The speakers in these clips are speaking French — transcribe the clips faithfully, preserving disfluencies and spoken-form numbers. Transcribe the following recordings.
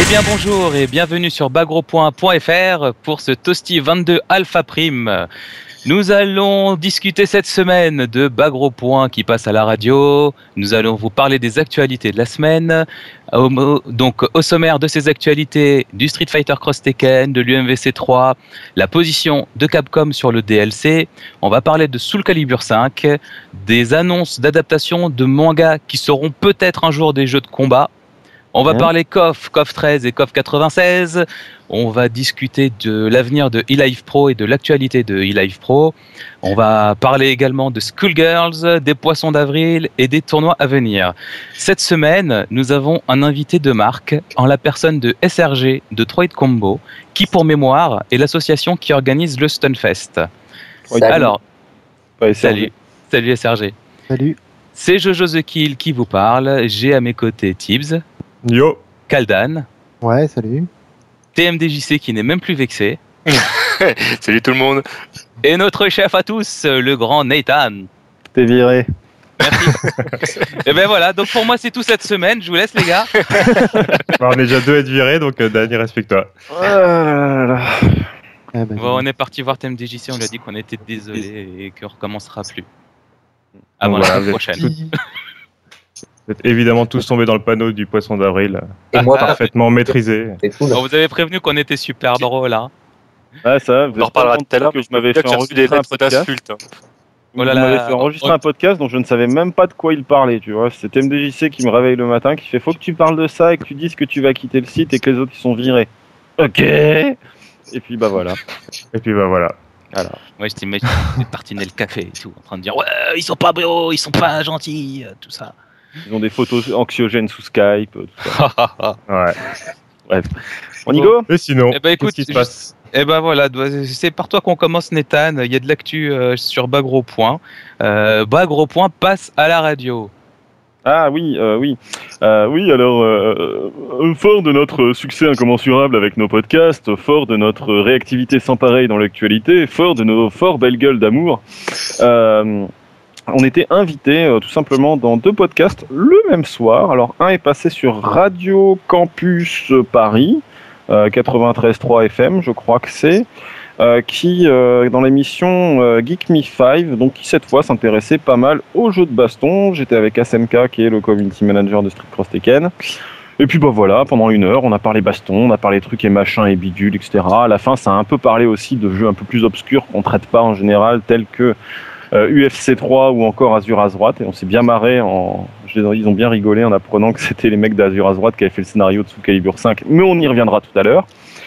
Eh bien bonjour et bienvenue sur bagro point f r pour ce Toasty vingt-deux Alpha Prime. Nous allons discuter cette semaine de Bagro Point qui passe à la radio. Nous allons vous parler des actualités de la semaine. Donc au sommaire de ces actualités, du Street Fighter Cross Tekken, de l'U M V C trois, la position de Capcom sur le D L C. On va parler de Soul Calibur cinq, des annonces d'adaptation de mangas qui seront peut-être un jour des jeux de combat. On va parler C O F, C O F treize et C O F quatre-vingt-seize. On va discuter de l'avenir de eLive Pro et de l'actualité de eLive Pro. On va parler également de Schoolgirls, des poissons d'avril et des tournois à venir. Cette semaine, nous avons un invité de marque en la personne de S R G de Troid Combo, qui pour mémoire est l'association qui organise le Stunfest. Salut. Alors, ouais, salut, salut S R G. Salut. C'est Jojo The Kill qui vous parle. J'ai à mes côtés Tibbs. Yo. Kaldan. Ouais, salut. T M D J C qui n'est même plus vexé. Salut tout le monde. Et notre chef à tous, le grand Nathan. T'es viré. Merci. Et ben voilà, donc pour moi c'est tout cette semaine, je vous laisse les gars. Bon, on est déjà deux à être virés, donc euh, Dany, respecte-toi. Oh là là. Ah bah, Bon, on est parti voir T M D J C, on lui a dit qu'on était désolé et qu'on recommencera plus. Avant Bon, la voilà, semaine vous prochaine. êtes Vous êtes évidemment tous tombés dans le panneau du poisson d'avril, Et moi, parfaitement maîtrisé. c'est cool. Bon, vous avez prévenu qu'on était super drôle hein. Ah, ça, vous On en reparlera tout à l'heure. que je m'avais fait J'ai reçu des enregistrer un lettres podcast. d'insultes. Oh là Vous là. m'avez fait enregistrer Oh. un podcast dont je ne savais même pas de quoi il parlait, tu vois. C'est M D J C qui me réveille le matin, qui fait faut que tu parles de ça et que tu dises que tu vas quitter le site et que les autres ils sont virés. Ok. Et puis bah voilà. Et puis bah voilà. Voilà. Ouais, je t'imagine tartiner le café et tout, en train de dire ouais, ils sont pas beaux, ils sont pas gentils, euh, tout ça. Ils ont des photos anxiogènes sous Skype, tout ça. Ouais. Bref. On y go. Et sinon, Eh ben écoute, qu'est-ce qui se je- passe? Eh ben voilà, c'est par toi qu'on commence Nathan, il y a de l'actu euh, sur Bagro Point. Euh, Bagro Point passe à la radio. Ah oui, euh, oui. Euh, oui, alors, euh, euh, fort de notre succès incommensurable avec nos podcasts, fort de notre réactivité sans pareil dans l'actualité, fort de nos fort belles gueules d'amour, euh, on était invités euh, tout simplement dans deux podcasts le même soir. Alors, un est passé sur Radio Campus Paris, euh, quatre-vingt-treize virgule trois F M, je crois que c'est. Euh, qui, euh, dans l'émission euh, Geek Me cinq, donc qui cette fois s'intéressait pas mal aux jeux de baston. J'étais avec S N K, qui est le community manager de Street Cross Tekken. Et puis bah voilà, pendant une heure, on a parlé baston, on a parlé trucs et machins et bidules, et cetera. À la fin, ça a un peu parlé aussi de jeux un peu plus obscurs qu'on traite pas en général, tels que euh, U F C trois ou encore Azur Azeroth. Et on s'est bien marré, en... ils ont bien rigolé en apprenant que c'était les mecs d'Azur Azeroth qui avaient fait le scénario de Soul Calibur cinq, mais on y reviendra tout à l'heure.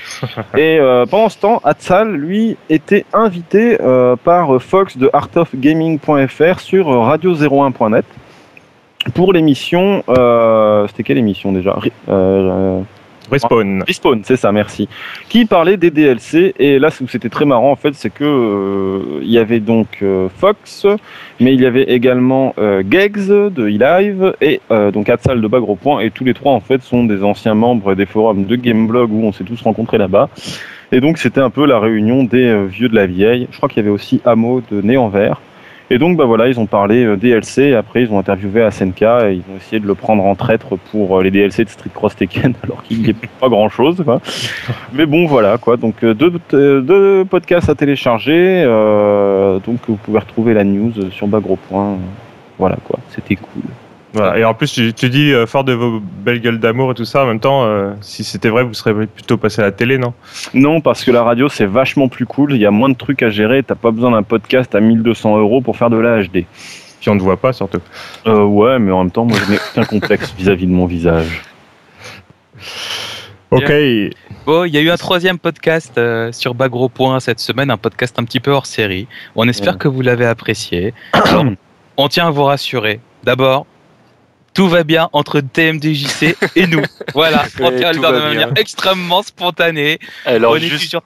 Et euh, pendant ce temps, Hatsal, lui, était invité euh, par Fox de art of gaming point f r sur radio zéro un point net pour l'émission. Euh, c'était quelle émission déjà euh, euh, Respawn. Respawn, c'est ça, merci. Qui parlait des D L C. Et là, où c'était très marrant, en fait, c'est que euh, il y avait donc euh, Fox, mais il y avait également euh, Gegs de eLive et euh, donc Hatsal de Bagro Point. Et tous les trois, en fait, sont des anciens membres des forums de Gameblog où on s'est tous rencontrés là-bas. Et donc, c'était un peu la réunion des euh, vieux de la vieille. Je crois qu'il y avait aussi Amo de Néant Vert. Et donc, bah voilà, ils ont parlé euh, D L C, et après ils ont interviewé S N K, et ils ont essayé de le prendre en traître pour euh, les D L C de Street Cross Tekken, alors qu'il n'y a pas grand chose, quoi. Mais bon, voilà, quoi. Donc, euh, deux, euh, deux podcasts à télécharger, euh, donc vous pouvez retrouver la news sur Bagro Point. Voilà, quoi. C'était cool. Voilà. Et en plus, tu, tu dis euh, fort de vos belles gueules d'amour et tout ça. En même temps, euh, si c'était vrai, vous serez plutôt passé à la télé, non? Non, parce que la radio, c'est vachement plus cool. Il y a moins de trucs à gérer. T'as pas besoin d'un podcast à mille deux cents euros pour faire de la H D. Puis on ne voit pas, surtout. Euh, ouais, mais en même temps, moi, je n'ai aucun complexe vis-à-vis de mon visage. Ok. Bon, il y a eu un troisième podcast euh, sur Bagro Point cette semaine, un podcast un petit peu hors série. On espère Ouais. que vous l'avez apprécié. Alors, on tient à vous rassurer. D'abord, tout va bien entre T M D J C et nous. Voilà, on Et tient à le tout dire de va manière bien. extrêmement spontanée. Alors On est juste, toujours-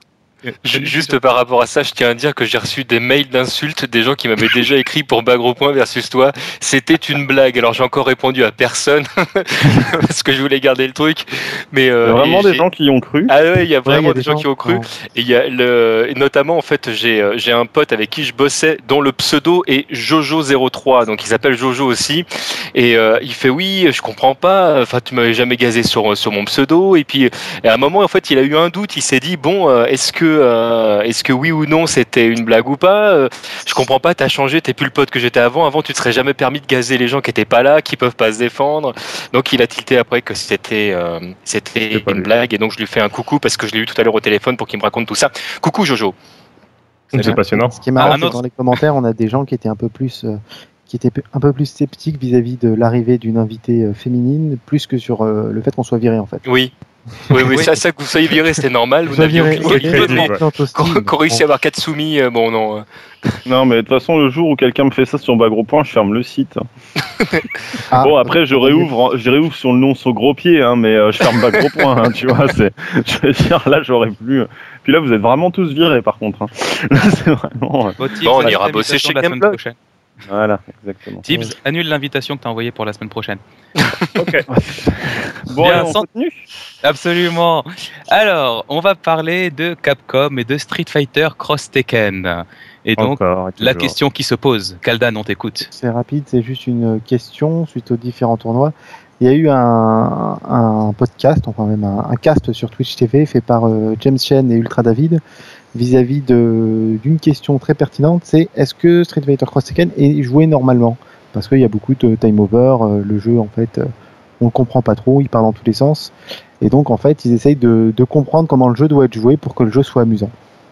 Juste par rapport à ça, je tiens à dire que j'ai reçu des mails d'insultes des gens qui m'avaient déjà écrit pour Bagro Point versus toi. C'était une blague. Alors j'ai encore répondu à personne parce que je voulais garder le truc. Mais euh, il y a vraiment des j'ai... gens qui y ont cru. Ah ouais, il y a vraiment Ouais, il y a des, des gens, gens qui ont cru. qui ont- Et il y a le, et notamment en fait, j'ai j'ai un pote avec qui je bossais dont le pseudo est Jojo zéro trois, donc il s'appelle Jojo aussi. Et euh, il fait oui, je comprends pas. Enfin, tu m'avais jamais gazé sur sur mon pseudo. Et puis et à un moment, en fait, il a eu un doute. Il s'est dit bon, euh, est-ce que euh, est-ce que oui ou non c'était une blague ou pas? Euh, Je comprends pas. T'as changé. T'es plus le pote que j'étais avant. Avant, tu te serais jamais permis de gazer les gens qui étaient pas là, qui peuvent pas se défendre. Donc, il a tilté après que c'était euh, c'était C'est pas une lui. blague. Et donc, je lui fais un coucou parce que je l'ai eu tout à l'heure au téléphone pour qu'il me raconte tout ça. Coucou Jojo. C'est passionnant. Ce qui est marrant, Ah, un c'est que autre. dans les commentaires, on a des gens qui étaient un peu plus, euh, qui étaient un peu plus sceptiques vis-à-vis de l'arrivée d'une invitée euh, féminine, plus que sur euh, le fait qu'on soit viré en fait. Oui. Oui, oui, Oui. ça, ça que vous soyez viré, c'était normal. Vous Soit n'aviez viré, aucune ok, qualité, crédit, mais ouais. dans ton style, qu'on qu'on réussit à avoir Katsumi, euh, bon non. euh. Non, mais de toute façon, le jour où quelqu'un me fait ça sur Bagro Point, je ferme le site. Ah, Bon, après, je réouvre, je réouvre sur le nom sur gros pied, hein, mais euh, je ferme Bagro Point, hein, tu vois. C'est, je veux dire, là, j'aurais plus. Puis là, vous êtes vraiment tous virés, par contre. Hein. Là, c'est vraiment. euh, Tibbs, Bon, on annule ira bosser l'invitation chez de la semaine Gameblog. prochaine. Voilà, exactement. Tibbs, annule l'invitation que t'as envoyée pour la semaine prochaine. Ok. Bon, Bien, allez, on sans- continue. Absolument. Alors, on va parler de Capcom et de Street Fighter Cross Tekken. Et donc, Encore, et la toujours. question qui se pose, Kaldan, on t'écoute. c'est rapide, c'est juste une question suite aux différents tournois. Il y a eu un, un podcast, enfin même un, un cast sur Twitch T V fait par euh, James Chen et Ultra David vis-à-vis de- d'une question très pertinente, c'est est-ce que Street Fighter Cross Tekken est joué normalement? Parce qu'il y a beaucoup de time over, euh, le jeu en fait, euh, on le comprend pas trop, il part dans tous les sens, et donc en fait ils essayent de, de comprendre comment le jeu doit être joué pour que le jeu soit amusant.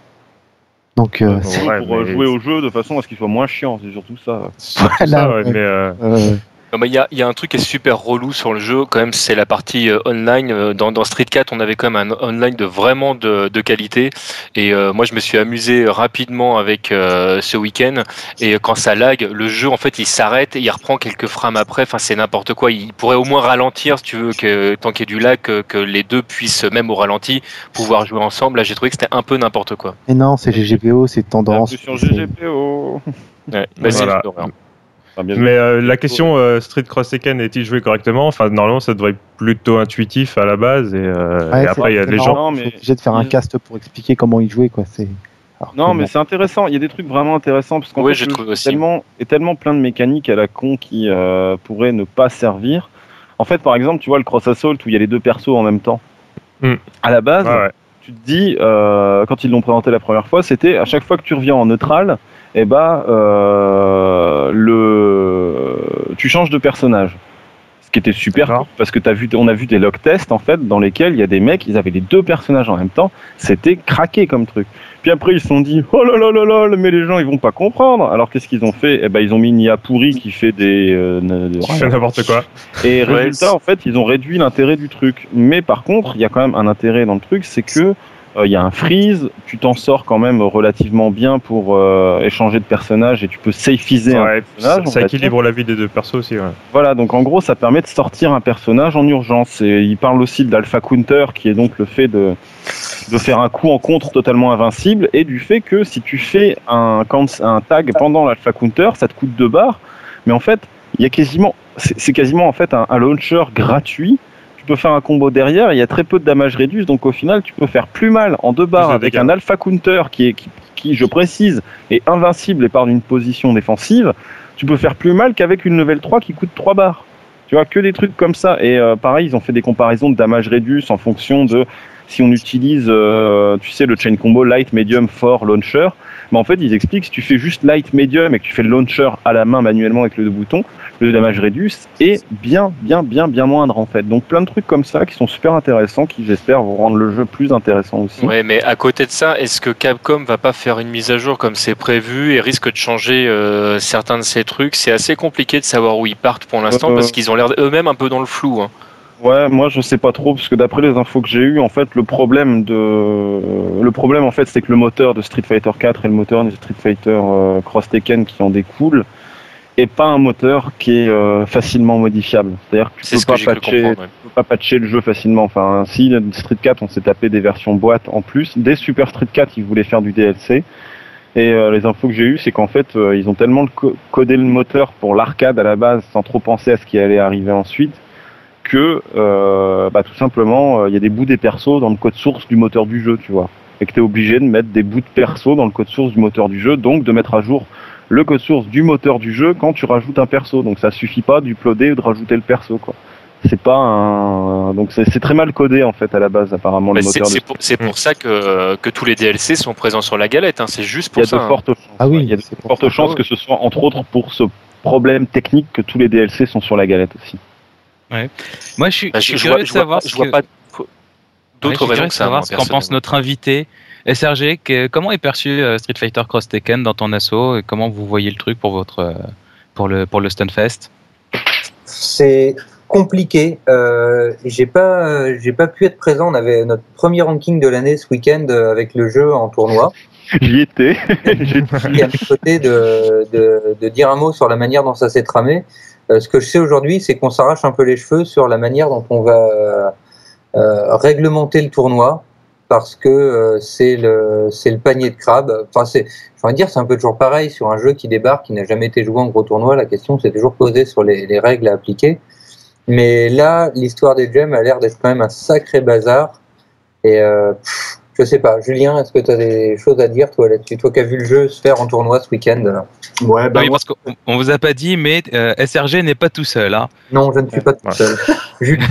Donc euh, Ouais, c'est- ouais, pour euh, mais- jouer au jeu de façon à ce qu'il soit moins chiant, c'est surtout ça. C'est surtout Voilà, ça, ouais, ouais. mais euh, euh, Non, mais il y a, il y a un truc qui est super relou sur le jeu, quand même, c'est la partie euh, online. Euh, Dans, dans Street quatre, on avait quand même un online de vraiment de, de qualité. Et euh, moi, je me suis amusé rapidement avec euh, ce week-end. Et quand ça lag, le jeu, en fait, il s'arrête et il reprend quelques frames après. Enfin, c'est n'importe quoi. Il pourrait au moins ralentir, si tu veux, que tant qu'il y ait du lag, que, que les deux puissent, même au ralenti, pouvoir jouer ensemble. Là, j'ai trouvé que c'était un peu n'importe quoi. et non, c'est G G P O, c'est tendance. Sur c'est- G G P O. Ouais, bah, c'est Voilà. une horreur. Enfin, bien mais euh, la question euh, Street Cross Tekken est-il joué correctement? Enfin, normalement, ça devrait être plutôt intuitif à la base, et, euh, Ouais, et c'est- après, il y a c'est les marrant, gens. Non, je mais- suis obligé de faire un ils- cast pour expliquer comment il jouait, quoi. C'est. alors Non, que mais bon. c'est intéressant. Il y a des trucs vraiment intéressants parce qu'en Oui, fait, je le trouve jeu est aussi. tellement, est tellement plein de mécaniques à la con qui euh, pourraient ne pas servir. En fait, par exemple, tu vois le cross assault où il y a les deux persos en même temps. Hmm. À la base, Ouais, ouais. tu te dis, euh, quand ils l'ont présenté la première fois, c'était à chaque fois que tu reviens en neutral, et bah, euh, le, tu changes de personnage. Ce qui était super D'accord. cool, parce que t'as vu, on a vu des log tests en fait dans lesquels il y a des mecs, ils avaient les deux personnages en même temps, c'était craqué comme truc. Puis après ils se sont dit oh là là là là, mais les gens ils vont pas comprendre. Alors qu'est-ce qu'ils ont fait? Eh ben ils ont mis une I A pourri qui fait des, euh, de- Tu fais n'importe quoi. et Ouais, résultat, c'est- en fait, ils ont réduit l'intérêt du truc. Mais par contre, il y a quand même un intérêt dans le truc, c'est que euh, il y a un freeze, tu t'en sors quand même relativement bien pour euh, échanger de personnages et tu peux safeiser un Ouais, personnage. ça, on ça va équilibre la vie des deux persos aussi. Ouais. Voilà, donc en gros, ça permet de sortir un personnage en urgence. Et il parle aussi d'Alpha Counter, qui est donc le fait de, de faire un coup en contre totalement invincible, et du fait que si tu fais un, count- un tag pendant l'Alpha Counter, ça te coûte deux barres. Mais en fait, il y a quasiment, c'est c'est quasiment en fait un, un launcher gratuit. Tu peux faire un combo derrière, et il y a très peu de damage réduit, donc au final, tu peux faire plus mal en deux barres de avec dégâts. un Alpha Counter qui est, qui, qui, je précise, est invincible et part d'une position défensive. Tu peux faire plus mal qu'avec une level trois qui coûte trois barres. Tu vois, que des trucs comme ça. Et euh, pareil, ils ont fait des comparaisons de damage réduit en fonction de si on utilise, euh, tu sais, le chain combo light, medium, fort, launcher. Mais en fait, ils expliquent si tu fais juste light, medium et que tu fais le launcher à la main manuellement avec le deux boutons, le damage réduit est bien, bien, bien, bien moindre en fait. Donc plein de trucs comme ça qui sont super intéressants, qui j'espère vont rendre le jeu plus intéressant aussi. Ouais, mais à côté de ça, est-ce que Capcom va pas faire une mise à jour comme c'est prévu et risque de changer euh, certains de ces trucs? C'est assez compliqué de savoir où ils partent pour l'instant Euh, parce qu'ils ont l'air eux-mêmes un peu dans le flou. Hein. Ouais, moi je sais pas trop parce que d'après les infos que j'ai eues, en fait, le problème de le problème en fait, c'est que le moteur de Street Fighter quatre et le moteur de Street Fighter euh, Cross Tekken qui en découle et pas un moteur qui est euh, facilement modifiable. C'est-à-dire que tu C'est peux ce que pas j'ai cru patcher, comprendre, ouais. tu peux pas patcher le jeu facilement. Enfin, si Street quatre, on s'est tapé des versions boîte en plus. Dès Super Street quatre, ils voulaient faire du D L C. Et euh, les infos que j'ai eues, c'est qu'en fait, euh, ils ont tellement co- codé le moteur pour l'arcade à la base, sans trop penser à ce qui allait arriver ensuite, que euh, bah, tout simplement, il euh, y a des bouts des persos dans le code source du moteur du jeu, tu vois. Et que tu es obligé de mettre des bouts de perso dans le code source du moteur du jeu, donc de mettre à jour le code source du moteur du jeu quand tu rajoutes un perso. Donc ça suffit pas d'uploader ou de rajouter le perso, quoi. C'est pas un... Donc c'est, c'est très mal codé en fait à la base, apparemment, Mais le c'est, moteur. c'est de... pour, c'est pour ça que, que tous les D L C sont présents sur la galette, hein. C'est juste pour Il y a ça. de hein. fortes chances. Ah oui, ouais. Il y a de c'est pour fortes ça. chances que ce soit entre autres pour ce problème technique que tous les D L C sont sur la galette aussi. Moi, je suis, Bah, je suis je, je curieux vois, de je vois savoir pas, ce je vois que- pas Ouais, d'autres je suis raisons curieux que de ça. savoir moi, ce qu'en pense personnellement. notre invité. S R G, que- comment est perçu euh, Street Fighter Cross Tekken dans ton asso et comment vous voyez le truc pour votre euh, pour le pour le Stunfest? C'est compliqué. Euh, j'ai pas, euh, j'ai pas pu être présent. On avait notre premier ranking de l'année ce week-end euh, avec le jeu en tournoi. J'y étais. J'ai- Et à mes côtés de, de, de dire un mot sur la manière dont ça s'est tramé. Euh, ce que je sais aujourd'hui, c'est qu'on s'arrache un peu les cheveux sur la manière dont on va euh, réglementer le tournoi, parce que euh, c'est le c'est le panier de crabe. Enfin, c'est, je vais dire, c'est un peu toujours pareil sur un jeu qui débarque, qui n'a jamais été joué en gros tournoi. La question s'est toujours posée sur les, les règles à appliquer. Mais là, l'histoire des gems a l'air d'être quand même un sacré bazar. Et euh, pff, je sais pas, Julien, est-ce que tu as des choses à dire toi là-dessus, toi qui as vu le jeu se faire en tournoi ce week-end? Ouais, bah, Oui, moi, parce qu'on on vous a pas dit, mais euh, S R G n'est pas tout seul. Hein. Non, je ne suis pas tout Ouais. seul. Julien,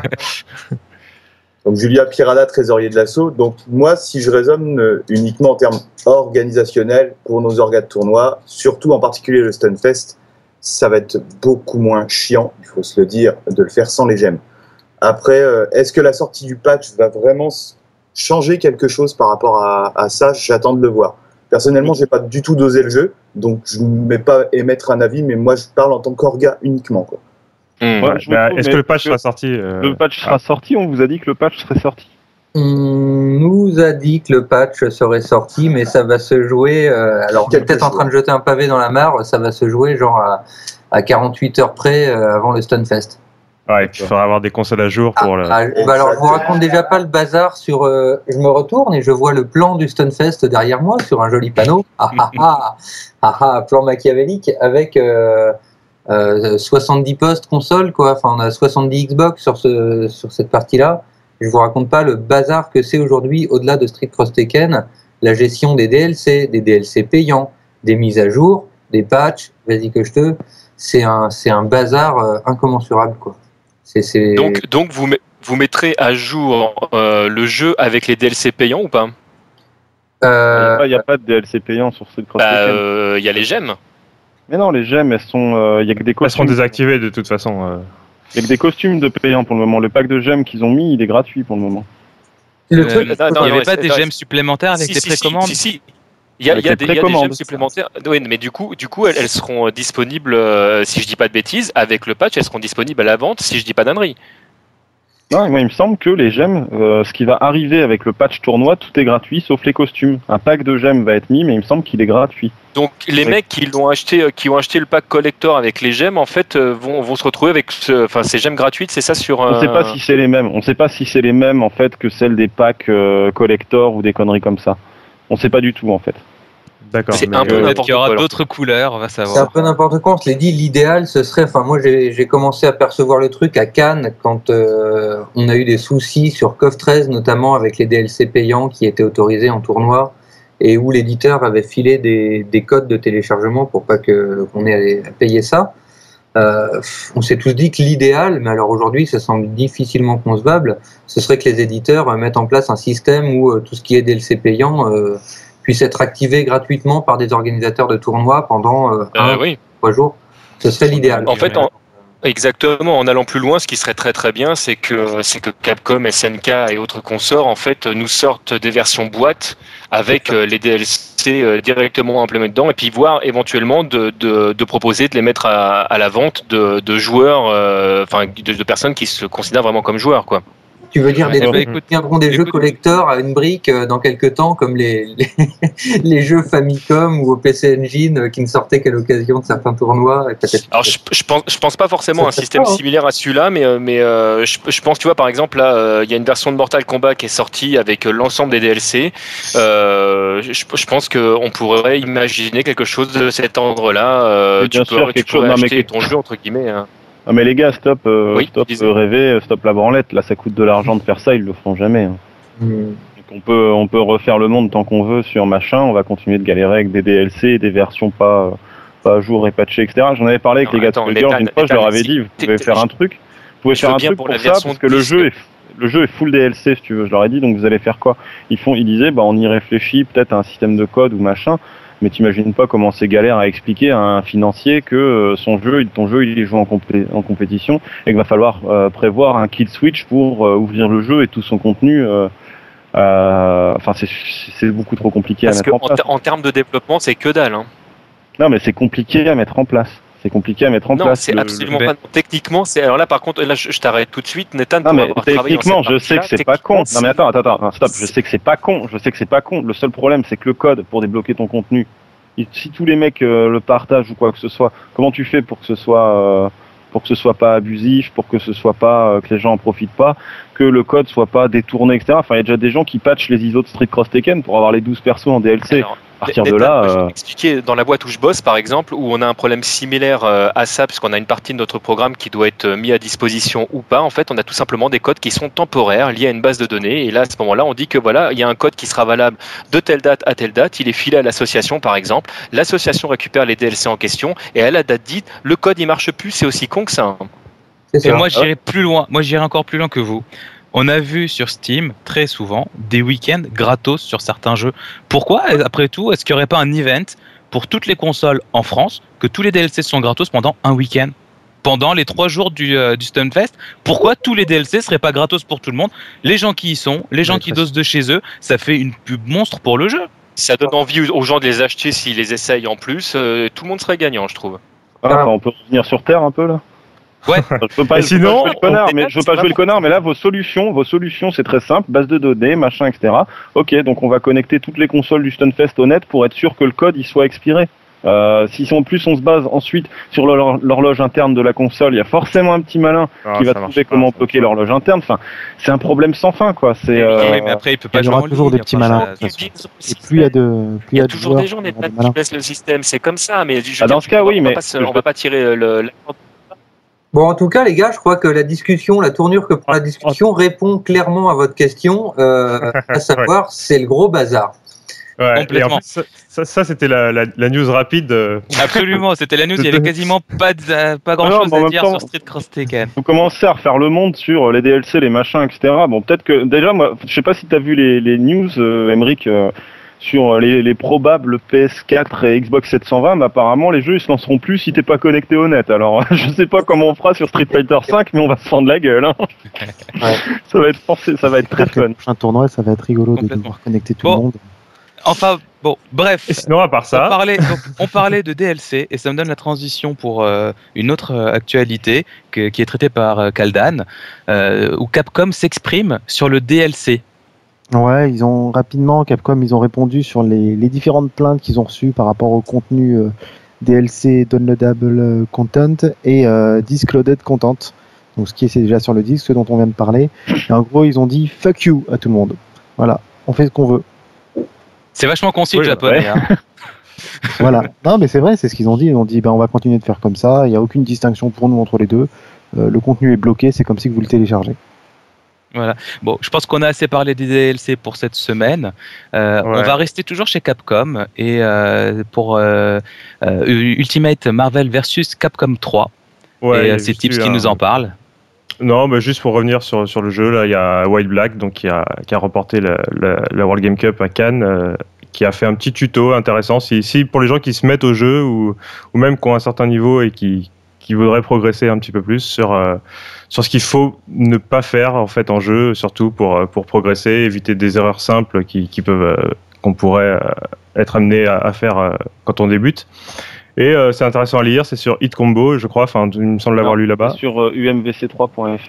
donc Julia Pirada, trésorier de l'assaut. Donc moi, si je raisonne euh, uniquement en termes organisationnels pour nos orgas de tournoi, surtout en particulier le Stunfest, ça va être beaucoup moins chiant, il faut se le dire, de le faire sans les gemmes. Après, euh, est-ce que la sortie du patch va vraiment s- changer quelque chose par rapport à, à ça? J'attends de le voir. Personnellement, j'ai pas du tout dosé le jeu, donc je ne vais pas émettre un avis, mais moi je parle en tant qu'orga uniquement, quoi. Hmm. Ouais, Ouais, je bah, vous est-ce trouve, que le mais patch que sera sorti euh, Le patch sera sorti, on vous a dit que le patch serait sorti. on nous a dit que le patch serait sorti, mais ça va se jouer. Euh, alors, on est Quelques peut-être en jours. train de jeter un pavé dans la mare. Ça va se jouer genre à, à quarante-huit heures près euh, avant le Stunfest. Ouais, et puis il faudra avoir des consoles à jour pour le. Ah, bah alors, je vous raconte déjà pas le bazar sur. Euh, je me retourne et je vois le plan du Stunfest derrière moi sur un joli panneau. Ah ah ah, ah, ah plan machiavélique avec euh, euh, soixante-dix postes console quoi. Enfin, on a soixante-dix Xbox sur ce sur cette partie-là. Je vous raconte pas le bazar que c'est aujourd'hui au-delà de Street Cross Tekken, la gestion des D L C, des D L C payants, des mises à jour, des patchs. Vas-y que je te. C'est un c'est un bazar euh, incommensurable quoi. C'est, c'est... Donc, donc vous, met- vous mettrez à jour euh, le jeu avec les D L C payants ou pas? Il Euh, n'y a, pas de D L C payant sur Street Cross Bah, Tekken. euh, il y a les gemmes. Mais non, les gemmes, elles sont. Il y a que des Elles seront costumes. désactivées de toute façon. euh. Il y a que des costumes de payants pour le moment. Le pack de gemmes qu'ils ont mis, il est gratuit pour le moment. le Euh, truc, non, Il n'y non, avait ouais, pas c'est- des attends, gemmes supplémentaires avec Si, les si, si, précommandes? si, si. Il y a, Avec il y a les des, il y a des précommandes. gemmes supplémentaires. Oui, mais du coup, du coup elles, elles seront disponibles, euh, si je dis pas de bêtises, avec le patch, elles seront disponibles à la vente, si je dis pas d'ânerie. Non, moi, il me semble que les gemmes, euh, ce qui va arriver avec le patch tournoi, tout est gratuit sauf les costumes. Un pack de gemmes va être mis, mais il me semble qu'il est gratuit. Donc les Oui. mecs qui l'ont acheté, euh, qui ont acheté le pack collector avec les gemmes, en fait, euh, vont, vont se retrouver avec, ce, enfin, ces gemmes gratuites, c'est ça sur. On ne euh, sait pas si c'est les mêmes. On ne sait pas si c'est les mêmes en fait que celles des packs euh, collector ou des conneries comme ça. On ne sait pas du tout en fait. D'accord. C'est mais, un peu euh, Peut-être n'importe qu'il y aura quoi, alors. d'autres couleurs, on va c'est un savoir. peu n'importe quoi. On se l'est dit, l'idéal, ce serait. Enfin, moi, j'ai, j'ai commencé à percevoir le truc à Cannes quand euh, on a eu des soucis sur C O V treize, notamment avec les D L C payants qui étaient autorisés en tournoi et où l'éditeur avait filé des, des codes de téléchargement pour pas que qu'on ait à payer ça. Euh, on s'est tous dit que l'idéal, mais alors aujourd'hui, ça semble difficilement concevable, ce serait que les éditeurs euh, mettent en place un système où euh, tout ce qui est D L C payant euh, puisse être activé gratuitement par des organisateurs de tournois pendant euh, un, Euh, oui. trois jours. Ce serait l'idéal. En fait, en- exactement. En allant plus loin, ce qui serait très très bien, c'est que c'est que Capcom, S N K et autres consorts en fait nous sortent des versions boîte avec euh, les D L C euh, directement implémentés dedans, et puis voir éventuellement de, de, de proposer de les mettre à, à la vente de, de joueurs, euh, enfin de, de personnes qui se considèrent vraiment comme joueurs, quoi. Tu veux dire Ouais, des bah, trucs écoute, qui viendront des écoute, jeux collector à une brique euh, dans quelques temps, comme les, les, les jeux Famicom ou au P C Engine euh, qui ne sortaient qu'à l'occasion de certains tournois. Et peut-être. Alors je, je pense je pense pas forcément Ça à un fait système pas, hein. similaire à celui-là, mais euh, mais euh, je, je pense tu vois par exemple là euh, il y a une version de Mortal Kombat qui est sortie avec euh, l'ensemble des D L C. Euh, je, je pense que on pourrait imaginer quelque chose de cet ordre-là. Euh, Et bien tu sûr, peux, quelque tu pourrais chose- non, mais acheter quelque- ton jeu entre guillemets. Hein. Ah mais les gars, stop, euh, Oui, stop disais. euh, rêver, stop la branlette. Là, ça coûte de l'argent de faire ça, ils le feront jamais. hein. Hmm. Donc on peut, on peut refaire le monde tant qu'on veut sur machin. On va continuer de galérer avec des D L C et des versions pas, pas à jour et patchées, et cetera. J'en avais parlé avec Non, les gars attends, de Skullgirls une Nathan, fois. Je leur Nathan, avais si- dit, vous t'es- pouvez t'es- faire un truc. Vous pouvez je faire veux un bien truc pour pour, la ça version parce que le disque. jeu est, le jeu est full D L C si tu veux. Je leur ai dit donc vous allez faire quoi? Ils font, ils disaient bah on y réfléchit peut-être à un système de code ou machin. Mais t'imagines pas comment c'est galère à expliquer à un financier que euh, son jeu, ton jeu, il est joué en, compé- en compétition et qu'il va falloir euh, prévoir un kill switch pour euh, ouvrir le jeu et tout son contenu. euh, euh, Enfin, c'est, c'est beaucoup trop compliqué Parce à que mettre en en, place. ter- en termes de développement c'est que dalle. Hein. Non, mais c'est compliqué à mettre en place. C'est compliqué à mettre en Non, place. c'est Le- absolument le- pas. Techniquement, c'est. Alors là, par contre, là, je, je t'arrête tout de suite, Nathan. Non pour mais avoir travaillé dans techniquement, cette je sais que partie-là, c'est pas con. techniquement, Non mais attends, attends, attends, attends, stop. Je c'est- sais que c'est pas con. Je sais que c'est pas con. Le seul problème, c'est que le code pour débloquer ton contenu, il- si tous les mecs euh, le partagent ou quoi que ce soit, comment tu fais pour que ce soit euh, pour que ce soit pas abusif, pour que ce soit pas euh, que les gens en profitent pas, que le code soit pas détourné, et cetera. Enfin, il y a déjà des gens qui patchent les I S O de Street Cross Tekken pour avoir les douze persos en D L C. Alors, à partir de Nathan, là, moi, je vais euh, t'expliquer dans la boîte où je bosse, par exemple, où on a un problème similaire euh, à ça, parce qu'on a une partie de notre programme qui doit être euh, mis à disposition ou pas. En fait, on a tout simplement des codes qui sont temporaires, liés à une base de données. Et là, à ce moment-là, on dit que voilà, il y a un code qui sera valable de telle date à telle date. Il est filé à l'association, par exemple. L'association récupère les D L C en question, et à la date dite, le code il marche plus. C'est aussi con que ça. hein. C'est Et ça. moi, j'irai plus loin. Moi, j'irai encore plus loin que vous. On a vu sur Steam, très souvent, des week-ends gratos sur certains jeux. Pourquoi, après tout, est-ce qu'il n'y aurait pas un event pour toutes les consoles en France, que tous les D L C sont gratos pendant un week-end? Pendant les trois jours du, euh, du Stunfest, pourquoi tous les D L C seraient pas gratos pour tout le monde? Les gens qui y sont, les gens Ouais, qui très- dosent de chez eux, ça fait une pub monstre pour le jeu. Ça donne envie aux gens de les acheter s'ils les essayent en plus. Euh, tout le monde serait gagnant, je trouve. ah, enfin, on peut revenir sur Terre un peu là. Ouais. Je veux pas, Et je veux sinon, pas jouer le connard, on- mais je veux pas jouer le connard, mais là vos solutions, vos solutions, c'est très simple, base de données, machin, et cetera. Ok, donc on va connecter toutes les consoles du Stunfest au net pour être sûr que le code il soit expiré. Euh, si en plus on se base ensuite sur l'hor- l'horloge interne de la console, il y a forcément un petit malin Ah, qui va ça marche trouver pas, comment ça. bloquer l'horloge interne. Enfin, c'est un problème sans fin, quoi. C'est euh, Oui, mais après, il peut pas il y jouer aura en toujours ligne, des petits enfin, malins. ça- de toute façon. Ils- Et plus il y a de, plus Il y a de toujours joueurs, des gens plus il y aura Nathan, des qui malins. baissent le système, c'est comme ça. Mais je veux Ah, dans dire, ce cas, on va- oui, on va mais pas se- ce que on je va pas tirer le. le- Bon, en tout cas, les gars, je crois que la discussion, la tournure que prend la discussion répond clairement à votre question, euh, à savoir, c'est le gros bazar. Ouais, et en Complètement. plus, ça, ça, ça, c'était la, la, la news rapide. euh, Absolument, c'était la news, il y avait quasiment pas, de- pas grand Non, chose mais en à même dire temps- sur Street Cross Tekken. vous commencez à refaire le monde sur les D L C, les machins, et cetera. Bon, peut-être que déjà, moi, je sais pas si t'as vu les, les news, euh, Emmerich, euh, sur les, les probables P S quatre et Xbox sept cent vingt, mais apparemment les jeux ils se lanceront plus si t'es pas connecté au net. Alors, je sais pas comment on fera sur Street Fighter cinq, mais on va se fendre la gueule. Hein. Ouais. Ça va être forcé, ça va être très J'espère que fun. le prochain tournoi, ça va être rigolo de Complètement. devoir connecter tout Bon. le monde. Enfin, bon, bref. Et sinon, à part On ça, parlait, donc, on parlait de D L C et ça me donne la transition pour euh, une autre euh, actualité que- qui est traitée par euh, Kaldan, euh, où Capcom s'exprime sur le D L C. Ouais, ils ont rapidement, Capcom, ils ont répondu sur les, les différentes plaintes qu'ils ont reçues par rapport au contenu euh, D L C downloadable euh, content et euh, disk loaded content. Donc ce qui est c'est déjà sur le disque, ce dont on vient de parler. Et en gros, ils ont dit fuck you à tout le monde. Voilà, on fait ce qu'on veut. C'est vachement concis Oui, le japonais. ouais. hein. Voilà. Non, mais c'est vrai, c'est ce qu'ils ont dit. Ils ont dit, ben, on va continuer de faire comme ça. Il n'y a aucune distinction pour nous entre les deux. Euh, le contenu est bloqué. C'est comme si vous le téléchargez. Voilà. Bon, je pense qu'on a assez parlé des D L C pour cette semaine. Euh, Ouais. On va rester toujours chez Capcom et euh, pour euh, euh, Ultimate Marvel versus Capcom trois. ouais, et il y a euh, c'est juste Tips eu qui un- nous en parle. Non, mais juste pour revenir sur, sur le jeu, là, il y a White Black donc, qui, a, qui a remporté la, la, la World Game Cup à Cannes, euh, qui a fait un petit tuto intéressant. Si, si pour les gens qui se mettent au jeu ou, ou même qui ont un certain niveau et qui, qui voudraient progresser un petit peu plus sur, euh, sur ce qu'il faut ne pas faire en, fait, en jeu, surtout pour, pour progresser, éviter des erreurs simples qui, qui peuvent, euh, qu'on pourrait euh, être amené à, à faire euh, quand on débute. Et euh, c'est intéressant à lire, c'est sur Hit Combo, je crois, enfin, il me semble l'avoir lu là-bas. Sur euh, U M V C trois point F R. Ouais.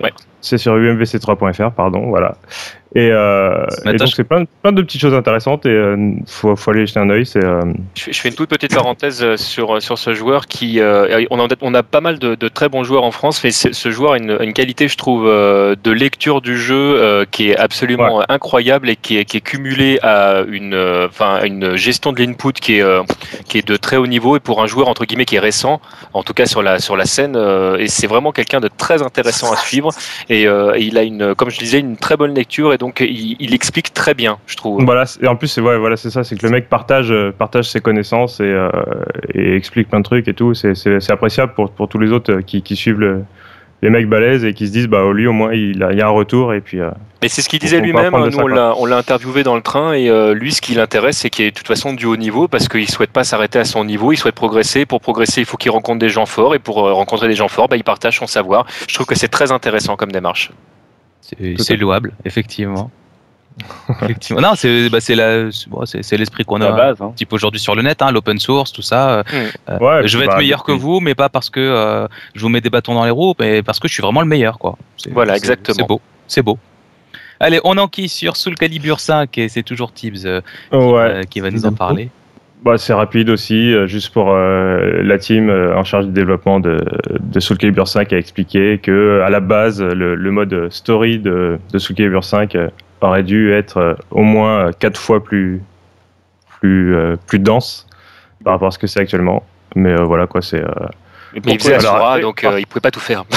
C'est sur u m v c trois point f r, pardon, voilà. Et, euh, et donc c'est plein, plein de petites choses intéressantes et euh, faut, faut aller jeter un œil. C'est, euh... je, je fais une toute petite parenthèse sur sur ce joueur qui, euh, on, a, on a pas mal de, de très bons joueurs en France, mais ce joueur a une, une qualité, je trouve, euh, de lecture du jeu euh, qui est absolument ouais. incroyable et qui est, qui est cumulée à une, enfin, euh, une gestion de l'input qui est euh, qui est de très haut niveau et pour un joueur entre guillemets qui est récent, en tout cas sur la sur la scène, euh, et c'est vraiment quelqu'un de très intéressant à suivre et, euh, et il a une, comme je disais, une très bonne lecture et donc il, il explique très bien, je trouve. Voilà, et en plus c'est ouais, voilà, c'est ça, c'est que le mec partage partage ses connaissances et, euh, et explique plein de trucs et tout. C'est, c'est, c'est appréciable pour pour tous les autres qui, qui suivent le, les mecs balèzes et qui se disent bah lui au moins il a, il y a un retour et puis. Euh, Mais c'est ce qu'il disait lui-même. Nous ça, on l'a on l'a interviewé dans le train et euh, lui ce qui l'intéresse c'est qu'il est de toute façon du haut niveau parce qu'il souhaite pas s'arrêter à son niveau, il souhaite progresser. Pour progresser il faut qu'il rencontre des gens forts et pour euh, rencontrer des gens forts bah, il partage son savoir. Je trouve que c'est très intéressant comme démarche. C'est, c'est louable effectivement. Effectivement. Non, c'est, bah, c'est, la, c'est, bon, c'est, c'est l'esprit qu'on a la base, hein. Type aujourd'hui sur le net, hein, l'open source, tout ça. Mmh. Euh, ouais, je vais être bah, meilleur que vous, mais pas parce que euh, je vous mets des bâtons dans les roues, mais parce que je suis vraiment le meilleur, quoi. C'est, voilà, c'est, exactement. C'est beau, c'est beau. Allez, on enquille sur Soul Calibur cinq et c'est toujours Tibbs euh, qui, ouais. euh, qui va nous en parler. Bah, c'est rapide aussi, euh, juste pour euh, la team euh, en charge du développement de, de Soul Calibur cinq a expliqué que à la base le, le mode story de, de Soul Calibur cinq euh, aurait dû être euh, au moins quatre fois plus plus euh, plus dense par rapport à ce que c'est actuellement. Mais euh, voilà quoi, c'est. Euh... Mais il faisait Asura, donc euh, il pouvait pas tout faire.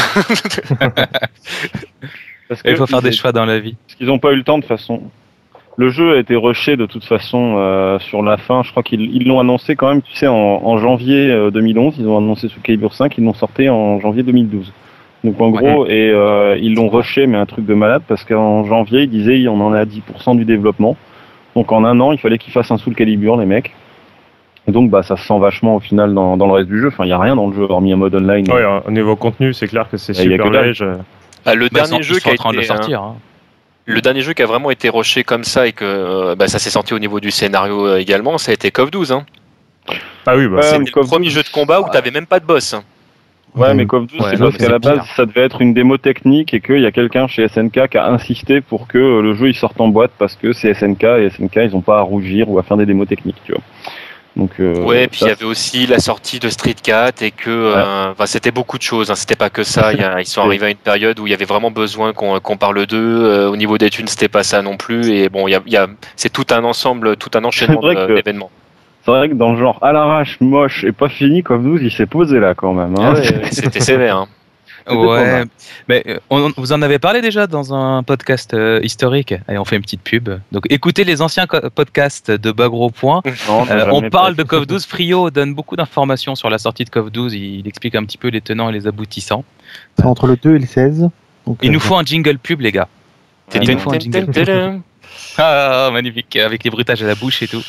Parce que il faut faire des choix dans la vie. Parce qu'ils n'ont pas eu le temps de toute façon. Le jeu a été rushé de toute façon euh, sur la fin. Je crois qu'ils ils l'ont annoncé quand même, tu sais, en, en janvier euh, deux mille onze. Ils ont annoncé Soul Calibur cinq, ils l'ont sorti en janvier deux mille douze. Donc en gros, ouais. et euh, ils l'ont rushé, mais un truc de malade, parce qu'en janvier, ils disaient on en est à dix pour cent du développement. Donc en un an, il fallait qu'ils fassent un Soul Calibur, les mecs. Et donc bah ça se sent vachement au final dans, dans le reste du jeu. Enfin, il y a rien dans le jeu hormis un mode online. Ouais, au niveau contenu, c'est clair que c'est et super léger. Ah, le bah, dernier jeu qui est en train de sortir. Hein. Le dernier jeu qui a vraiment été rushé comme ça et que euh, bah, ça s'est senti au niveau du scénario euh, également, ça a été C O V douze. Hein. Ah oui, bah, c'était le premier jeu de combat où ouais. t'avais même pas de boss. Ouais, mais C O V douze, ouais, c'est parce qu'à la base, ça devait être une démo technique et qu'il y a quelqu'un chez S N K qui a insisté pour que le jeu il sorte en boîte parce que c'est S N K et S N K ils ont pas à rougir ou à faire des démos techniques, tu vois. Donc, euh, ouais, puis il y avait aussi la sortie de Street quatre et que ouais. euh, enfin, c'était beaucoup de choses, hein, c'était pas que ça. Y a, ils sont arrivés à une période où il y avait vraiment besoin qu'on, qu'on parle d'eux. Euh, au niveau des thunes, c'était pas ça non plus. Et bon, y a, y a, c'est tout un ensemble, tout un enchaînement de, d'événements. C'est vrai que dans le genre à l'arrache, moche et pas fini, comme nous, il s'est posé là quand même. Hein. Ah ouais, c'était sévère. Hein. Ouais, mais on, vous en avez parlé déjà dans un podcast euh, historique. Allez, on fait une petite pub. Donc, écoutez les anciens co- podcasts de Bagro Point. Non, euh, on parle de C O V douze. Frio donne beaucoup d'informations sur la sortie de C O V douze. Il, il explique un petit peu les tenants et les aboutissants. C'est entre le deux et le seize. Donc, il euh, nous faut un jingle pub, les gars. Il nous faut un jingle pub. Ah, magnifique, avec les bruitages à la bouche et tout.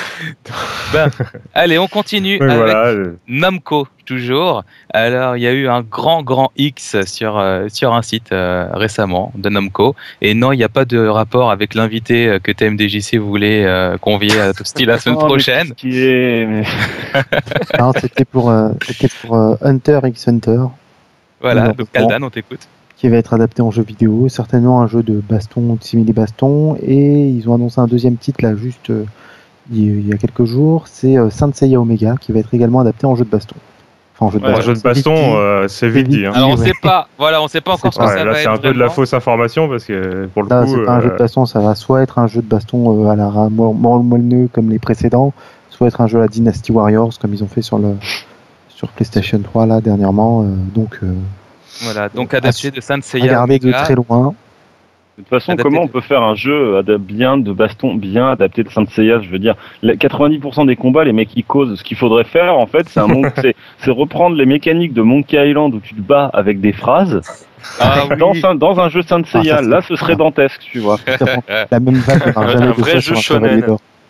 Ben, allez, on continue oui, avec voilà. Namco, toujours. Alors, il y a eu un grand, grand X sur, euh, sur un site euh, récemment de Namco. Et non, il n'y a pas de rapport avec l'invité que T M D J C voulait euh, convier à Toasty la semaine oh, prochaine. Qui est... mais... non, c'était pour, euh, c'était pour euh, Hunter x Hunter. Voilà, donc Kaldan, on t'écoute. Qui va être adapté en jeu vidéo, certainement un jeu de baston, de simili-baston, et ils ont annoncé un deuxième titre là juste euh, il y a quelques jours, c'est euh, Saint Seiya Omega qui va être également adapté en jeu de baston. Enfin, en jeu de ouais, baston, jeu de baston c'est, euh, c'est vite dit. Hein. Alors on ouais. sait pas, voilà, on sait pas encore ce que ouais, ça là, va c'est être. C'est un peu vraiment. de la fausse information parce que pour le là, coup. C'est pas euh... un jeu de baston, ça va soit être un jeu de baston euh, à la moelleux comme les précédents, soit être un jeu à la Dynasty Warriors comme ils ont fait sur le sur PlayStation trois là dernièrement. Euh, donc. Euh, Voilà, donc adapté de Saint Seiya. Regardez de très loin. De toute façon, adapté comment on peut faire un jeu bien de baston, bien adapté de Saint Seiya? Je veux dire, quatre-vingt-dix pour cent des combats, les mecs ils causent. Ce qu'il faudrait faire, en fait, c'est, un mon... c'est, c'est reprendre les mécaniques de Monkey Island où tu te bats avec des phrases. Ah, dans, oui. un, dans un jeu Saint Seiya, ah, là, ce serait dantesque, tu vois. La même vague par jamais un vrai jeu shonen.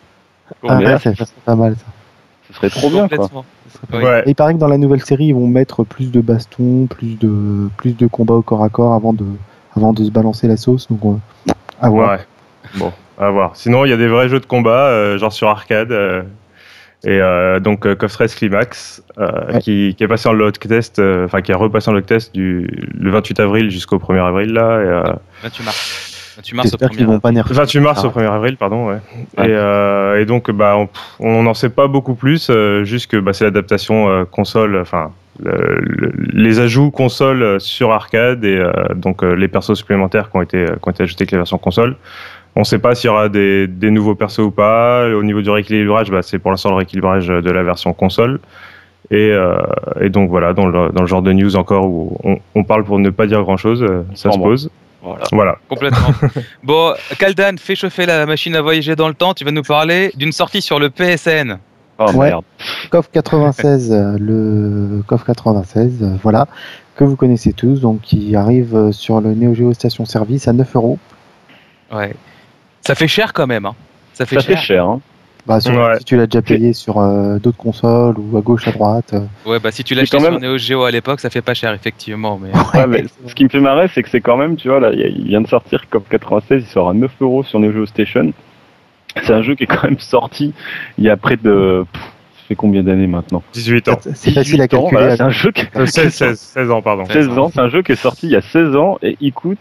Ah ouais, ça serait pas mal ça. Ce serait trop bien, quoi. Ouais. Et il paraît que dans la nouvelle série, ils vont mettre plus de bastons, plus de plus de combats au corps à corps avant de avant de se balancer la sauce. Donc on... à voir. Ouais. Bon, à voir. Sinon, il y a des vrais jeux de combat, euh, genre sur arcade. Euh, Et euh, donc euh, Coff Race Climax, euh, Ouais. qui, qui est passé en log test, euh, enfin qui a repassé en log test du le vingt-huit avril jusqu'au premier avril là. Et, euh, vingt-huit mars. vingt-huit mars au J'espère qu'ils premier vont pas nerfer. vingt-huit mars Ah. au premier avril, pardon, ouais. Ouais. Et, euh, et donc, bah, on n'en sait pas beaucoup plus, euh, juste que bah, c'est l'adaptation euh, console, enfin, le- le- les ajouts console sur arcade et euh, donc euh, les persos supplémentaires qui ont été, qui ont été ajoutés avec les versions console. On ne sait pas s'il y aura des, des nouveaux persos ou pas. Au niveau du rééquilibrage, bah, c'est pour l'instant le rééquilibrage de la version console. Et, euh, et donc voilà, dans le, dans le genre de news encore où on, on parle pour ne pas dire grand-chose, euh, ça se Bon, pose. Voilà. Voilà. Complètement. Bon, Kaldan, fais chauffer la machine à voyager dans le temps. Tu vas nous parler d'une sortie sur le P S N. Oh Ouais. merde. Coff quatre-vingt-seize, euh, le Coff quatre-vingt-seize, euh, voilà, que vous connaissez tous, donc qui arrive euh, sur le Neo Geo Station Service à neuf euros. Ouais. Ça fait cher quand même. Hein. Ça fait Ça fait cher. cher. Hein. Bah, sur- Ouais. Si tu l'as déjà payé sur euh, d'autres consoles ou à gauche, à droite. euh, Ouais, bah si tu l'as C'est acheté quand sur même- Neo Geo à l'époque, ça fait pas cher effectivement. Mais Ouais, mais ce qui me fait marrer, c'est que c'est quand même, tu vois, là, il y a- il vient de sortir Coff quatre-vingt-seize, il sort à neuf euros sur Neo Geo Station. C'est un jeu qui est quand même sorti il y a près de. Pff, ça fait combien d'années maintenant dix-huit ans. C'est facile à dix-huit ans, calculer. voilà, c'est un jeu qui Euh, seize, seize, seize ans, pardon. seize ans, c'est un jeu qui est sorti il y a seize ans et il coûte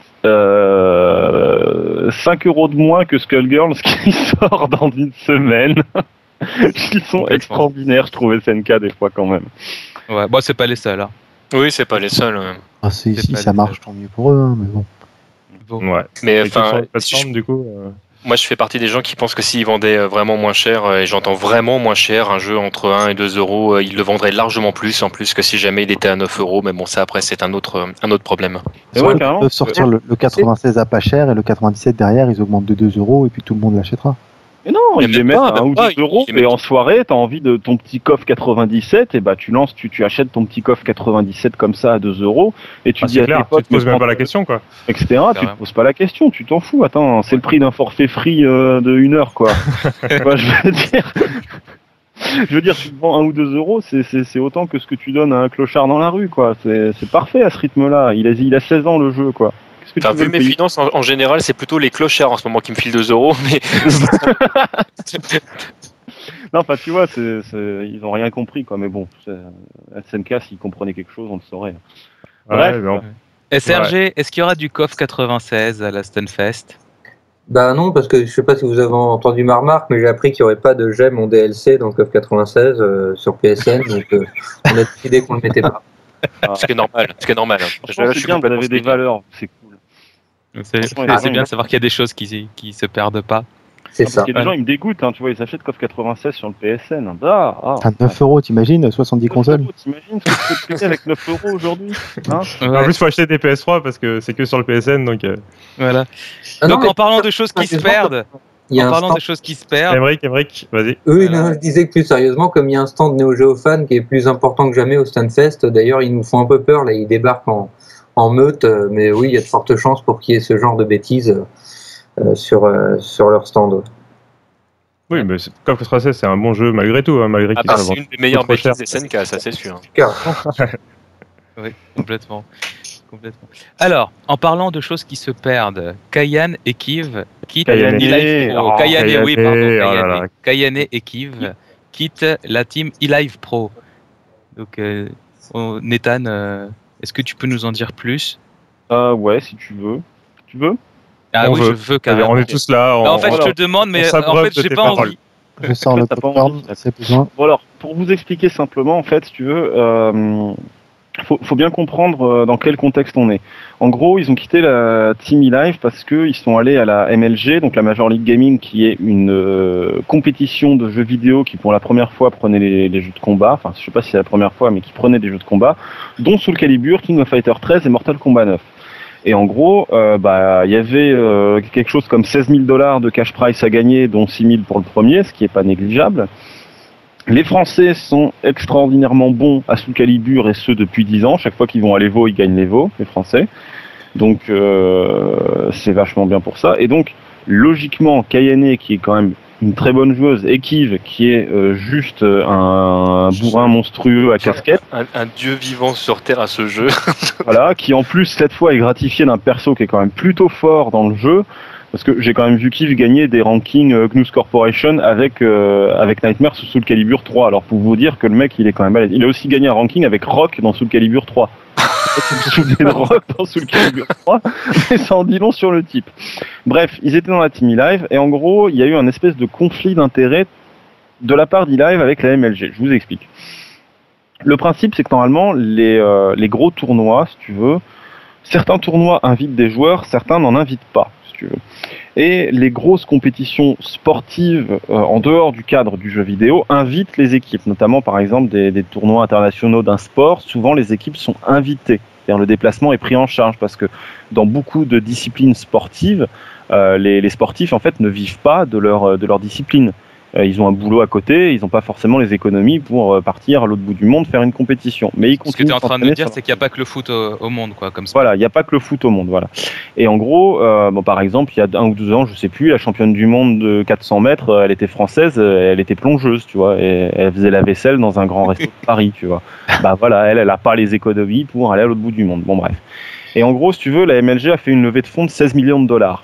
euh, cinq euros de moins que Skullgirls qui sort dans une semaine. Ils sont extraordinaires, je trouve, S N K des fois quand même. ouais, bon, c'est pas les seuls. Hein. Oui, c'est pas les seuls. euh. Ah, c'est- C'est si pas ça des- marche, tant mieux pour eux, hein, mais bon. Bon. Ouais. Mais Et tout sur enfin, la si plateforme, je- du coup. euh, moi, je fais partie des gens qui pensent que s'ils vendaient euh, vraiment moins cher, euh, et j'entends vraiment moins cher, un jeu entre un et deux euros, euh, ils le vendraient largement plus, en plus que si jamais il était à neuf euros. Mais bon, ça après, c'est un autre, euh, un autre problème. Et Soit ouais, ils carrément. peuvent sortir le, le quatre-vingt-seize à pas cher et le quatre-vingt-dix-sept derrière, ils augmentent de deux euros et puis tout le monde l'achètera. Mais non, Mais ils les même mettent pas, à un même ou pas, deux euros ils les et mettent- en soirée, t'as envie de ton petit coffre quatre-vingt-dix-sept et bah tu lances, tu, tu achètes ton petit coffre quatre-vingt-dix-sept comme ça à deux euros et tu Ah, dis c'est à clair, tes tu potes, te poses me même pas prends- la question, quoi. et cetera. Tu Carrément. te poses pas la question, tu t'en fous. Attends, c'est le prix d'un forfait free euh, de une heure, quoi. Bah, je veux dire, je veux dire, tu te vends un ou deux euros, c'est c'est c'est autant que ce que tu donnes à un clochard dans la rue, quoi. C'est c'est parfait à ce rythme-là. Il a il a seize ans le jeu, quoi. Qu'est-ce que Enfin, tu veux vu le mes payer finances, en, en général, c'est plutôt les clochards en ce moment qui me filent deux euros. Mais Non, enfin, tu vois, c'est c'est- ils ont rien compris, quoi. Mais bon, c'est- S N K, s'ils comprenaient quelque chose, on le saurait. Bref. Ouais, non. S R G, est-ce qu'il y aura du Coff quatre-vingt-seize à la Stunfest? Bah non, parce que je sais pas si vous avez entendu ma remarque, mais j'ai appris qu'il n'y aurait pas de gemme en D L C dans Coff quatre-vingt-seize euh, sur P S N, donc euh, on a décidé qu'on le mettait pas. ce qui est normal, ce qui est normal. hein. Franchement, Là, je c'est suis bien, vous complètement avez des spécial. valeurs, c'est cool. C'est Franchement, c'est- il y a c'est rien. bien de savoir qu'il y a des choses qui, qui se perdent pas. C'est Ah, ça. parce qu'il y a des gens, ils me dégoûtent, hein, tu vois, ils achètent Coff quatre-vingt-seize sur le P S N. Ah, ah. Enfin, neuf euros, t'imagines, soixante-dix consoles. T'imagines ce que tu peux payer avec neuf euros aujourd'hui, hein? En Ouais, plus, faut acheter des P S trois parce que c'est que sur le P S N, donc. Euh... voilà. Ah non, Donc mais en parlant de choses qui se sérieusement, perdent, il y a en un parlant stand... de choses qui se perdent, Emric, Emric, vas-y. Oui, Voilà. non, je disais que plus sérieusement, comme il y a un stand Neo Geo Fan qui est plus important que jamais au Stunfest, d'ailleurs, ils nous font un peu peur, là, ils débarquent en, en meute, euh, mais oui, il y a de fortes chances pour qu'il y ait ce genre de bêtises euh, sur, euh, sur leur stand. Oui, mais c'est- Coff quatre-vingt-seize, c'est un bon jeu malgré tout, hein, malgré Ah qu'il bah, soit c'est une des meilleures trop cher. bêtises des S N K, ça c'est sûr. Car, oui, complètement. complètement. Alors, en parlant de choses qui se perdent, Kayane et Kiv quittent Kayane. eLive Pro. Oh, Kayane, oui, pardon, Kayane, oh là Kayane. là. Kayane et Kiv quittent la team eLive Pro. Donc, euh, on- Nathan, euh, est-ce que tu peux nous en dire plus? Ah ouais, si tu veux. Tu veux? Ah On oui, veut. je veux carrément. On est tous là. Non, en fait, voilà. je te le demande, mais On euh, en s'abreuve fait, de j'ai tes pas paroles. envie. Je sors le T'as pas popcorn, envie, c'est besoin. Bon alors, pour vous expliquer simplement, en fait, si tu veux, euh, faut, faut bien comprendre euh, dans quel contexte on est. En gros, ils ont quitté la Team eLive parce qu'ils sont allés à la M L G, donc la Major League Gaming, qui est une euh, compétition de jeux vidéo qui, pour la première fois, prenait les, les jeux de combat. Enfin, je sais pas si c'est la première fois, mais qui prenait des jeux de combat, dont Soul Calibur, King of Fighter treize et Mortal Kombat neuf. Et en gros, euh, bah, il y avait euh, quelque chose comme seize mille dollars de cash prize à gagner, dont six mille pour le premier, ce qui est pas négligeable. Les Français sont extraordinairement bons à Soul Calibur et ce depuis dix ans. Chaque fois qu'ils vont à l'Evo, ils gagnent l'Evo, les Français. Donc euh, c'est vachement bien pour ça. Et donc logiquement, Kayane, qui est quand même une très bonne joueuse, et Kiv, qui est euh, juste un bourrin monstrueux à casquette, Un, un dieu vivant sur Terre à ce jeu. voilà, qui en plus cette fois est gratifié d'un perso qui est quand même plutôt fort dans le jeu. Parce que j'ai quand même vu Kiv gagner des rankings euh, Gnus Corporation avec euh, avec Nightmare sous Soul Calibur trois. Alors pour vous dire que le mec il est quand même balèze. Il a aussi gagné un ranking avec Rock dans Soul Calibur trois. Vous vous souvenez de Rock dans Soul Calibur trois, mais ça en dit long sur le type. Bref, ils étaient dans la team E-Live et en gros il y a eu un espèce de conflit d'intérêts de la part d'E-Live avec la M L G. Je vous explique. Le principe c'est que normalement les euh, les gros tournois, si tu veux, certains tournois invitent des joueurs, certains n'en invitent pas. Et les grosses compétitions sportives euh, en dehors du cadre du jeu vidéo invitent les équipes, notamment par exemple des, des tournois internationaux d'un sport. Souvent les équipes sont invitées, c'est-à-dire le déplacement est pris en charge parce que dans beaucoup de disciplines sportives, euh, les, les sportifs en fait ne vivent pas de leur, de leur discipline. Euh, ils ont un boulot à côté, ils n'ont pas forcément les économies pour euh, partir à l'autre bout du monde faire une compétition. Mais ils Ce que tu es en train de nous dire, c'est qu'il n'y a pas que le foot au, au monde, quoi, comme ça. Voilà, il n'y a pas que le foot au monde, voilà. Et en gros, euh, bon, par exemple, il y a un ou deux ans, je sais plus, la championne du monde de quatre cents mètres, elle était française, elle était plongeuse, tu vois, et elle faisait la vaisselle dans un grand resto de Paris, tu vois. Bah voilà, elle, elle a pas les économies pour aller à l'autre bout du monde. Bon, bref. Et en gros, si tu veux, la M L G a fait une levée de fonds de seize millions de dollars.